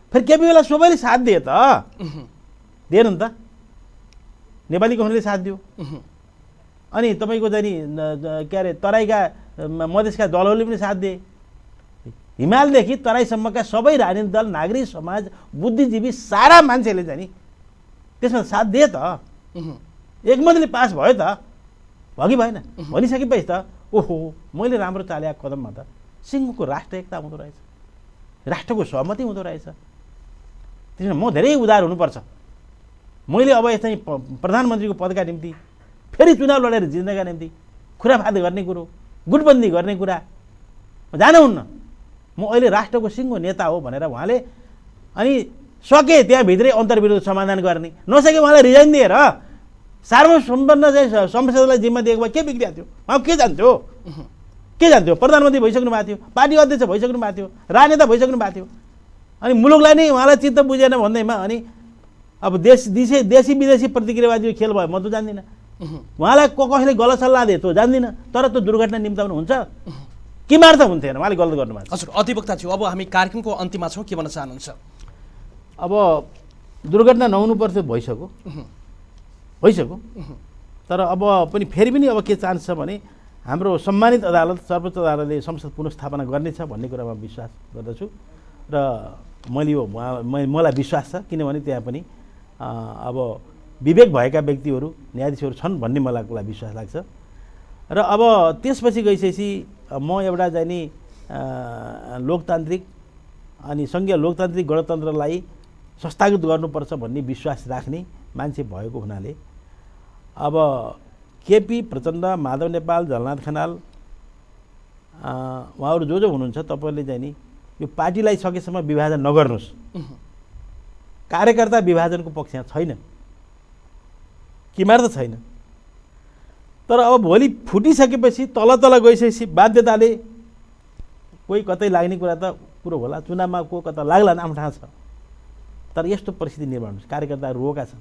फेरि केपी ओलीलाई सबैले साथ दिए त दिएन नि त नेपाली कङ्ग्रेसले साथ दियो अनि तपाईँको चाहिँ नि के अरे तराईका मधेसका दलहरूले पनि साथ दिए हिमालदेखि तराईसम्मका सबै राजनीतिक दल नागरिक समाज बुद्धिजीवी सारा मान्छेले चाहिँ नि त्यसमा साथ दिए त एकमतले पास भयो त भयो कि भएन भनिसकेपछि त ओहो मैले राम्रो चालेको कदममा त सिङ्गोको राष्ट्र एकता हुँदो रहेछ राष्ट्रको सहमति हुँदो रहेछ त्यसमा म धेरै उदार हुनुपर्छ मैले अब यस्तै प्रधानमन्त्रीको पदका निम्ति फेरि चुनाव लडेर जित्नका निम्ति खुराफात गर्ने कुरो गुटबन्दी गर्ने कुरा जानुहुन्न म अहिले राष्ट्रको सिङ्गो नेता हो भनेर उहाँले अनि सके त्यहाँभित्रै अन्तर्विरोध समाधान गर्ने नसके उहाँलाई रिजाइन दिएर सार्वसम्पन्न चाहिँ संसदलाई जिम्मा दिएको भए के बिग्रिया थियो उहाँ के जान्थ्यो के जान्थ्यो प्रधानमन्त्री भइसक्नु भएको थियो पार्टी अध्यक्ष भइसक्नु भएको थियो राजनेता भइसक्नु भएको थियो अनि मुलुकलाई नै उहाँलाई चित्त बुझेन भन्दैमा अनि अब देश देशी देशी विदेशी प्रतिक्रियावादी खेल भयो म त जान्दिनँ उहाँलाई को कसैले गलत सल्लाह दिए त जान्दिनँ तर त्यो दुर्घटना निम्ताउनु हुन्छ के मार्थ हुन्थेन उहाँले गलत गर्नुभएको हजुर अधिवक्ताज्यू अब हामी कार्यक्रमको अन्तिममा छौँ के भन्न चाहनुहुन्छ अब दुर्घटना नहुनु पर्थ्यो भइसक्यो भइसक्यो तर अब पनि फेरि पनि अब के चान्स छ भने हाम्रो सम्मानित अदालत सर्वोच्च अदालतले संसद पुनर्स्थापना गर्नेछ भन्ने कुरामा विश्वास गर्दछु र मैले यो मलाई विश्वास छ किनभने त्यहाँ पनि अब विवेक भएका व्यक्तिहरू न्यायाधीशहरू छन् भन्ने मलाई विश्वास लाग्छ र अब त्यसपछि गइसकेपछि म एउटा चाहिँ नि लोकतान्त्रिक अनि सङ्घीय लोकतान्त्रिक गणतन्त्रलाई संस्थागत गर्नुपर्छ भन्ने विश्वास राख्ने मान्छे भएको हुनाले अब केपी प्रचण्ड माधव नेपाल झलनाथ खनाल उहाँहरू जो जो हुनुहुन्छ तपाईँले चाहिँ नि यो पार्टीलाई सकेसम्म विभाजन नगर्नुहोस् कार्यकर्ता विभाजनको पक्षमा छैन किमार त छैन तर अब भोलि फुटिसकेपछि तल तल गइसकेपछि बाध्यताले कोही कतै लाग्ने कुरा त कुरो होला चुनावमा को कता लाग्ला नाम थाहा छ तर यस्तो परिस्थिति निर्माण हुन्छ कार्यकर्ताहरू रोका छन्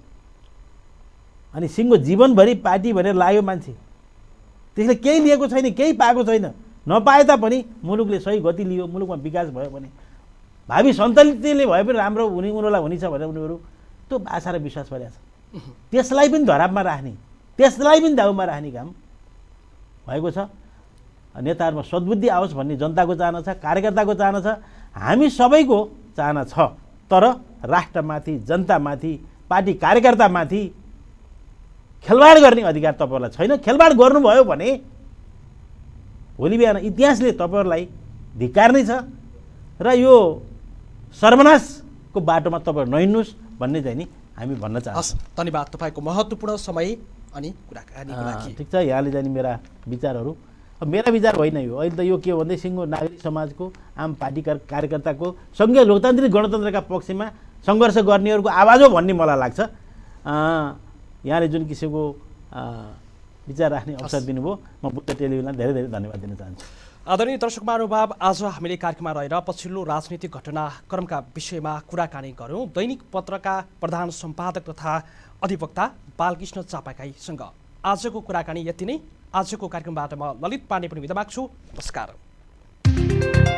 अनि सिङ्गो जीवनभरि पार्टी भनेर लाग्यो मान्छे त्यसले केही लिएको छैन केही पाएको छैन नपाए तापनि मुलुकले सही गति लियो मुलुकमा विकास भयो भने भावी सन्ततिले भए पनि राम्रो हुने उनीहरूलाई हुनेछ भनेर उनीहरू त्यो आशा र विश्वास गरेका छ त्यसलाई पनि धरापमा राख्ने त्यसलाई पनि दाउमा राख्ने काम भएको छ नेताहरूमा सद्बुद्धि आओस् भन्ने जनताको चाहना छ कार्यकर्ताको चाहना छ हामी सबैको चाहना छ तर राष्ट्रमाथि जनतामाथि पार्टी कार्यकर्तामाथि खेलवाड गर्ने अधिकार तपाईँहरूलाई छैन खेलवाड गर्नुभयो भने भोलि बिहान इतिहासले तपाईँहरूलाई धिक्कार्नै छ र यो सर्वनाशको बाटोमा तपाईँहरू नहिँड्नुहोस् भन्ने चाहिँ नि हामी भन्न चाहन्छौँ धन्यवाद तपाईँको महत्त्वपूर्ण समय अनि कुराकानीको लागि ठिक छ यहाँले चाहिँ मेरा विचारहरू अब मेरा विचार होइन यो अहिले त यो के हो भन्दै सिङ्गो नागरिक समाजको आम पार्टी कार्यकर्ताको सङ्घीय लोकतान्त्रिक गणतन्त्रका पक्षमा सङ्घर्ष गर्नेहरूको आवाज हो भन्ने मलाई लाग्छ यहाँले जुन किसिमको विचार राख्ने अवसर दिनुभयो म बुद्ध टेलिभिजनलाई धेरै धेरै धन्यवाद दिन चाहन्छु आदरणीय दर्शक महानुभाव आज हामीले कार्यक्रममा रहेर पछिल्लो राजनीतिक घटनाक्रमका विषयमा कुराकानी गऱ्यौँ दैनिक पत्रका प्रधान सम्पादक तथा अधिवक्ता बालकृष्ण चापागाईसँग आजको कुराकानी यति नै आजको कार्यक्रमबाट म ललित पाण्डे पनि बिदा माग्छु नमस्कार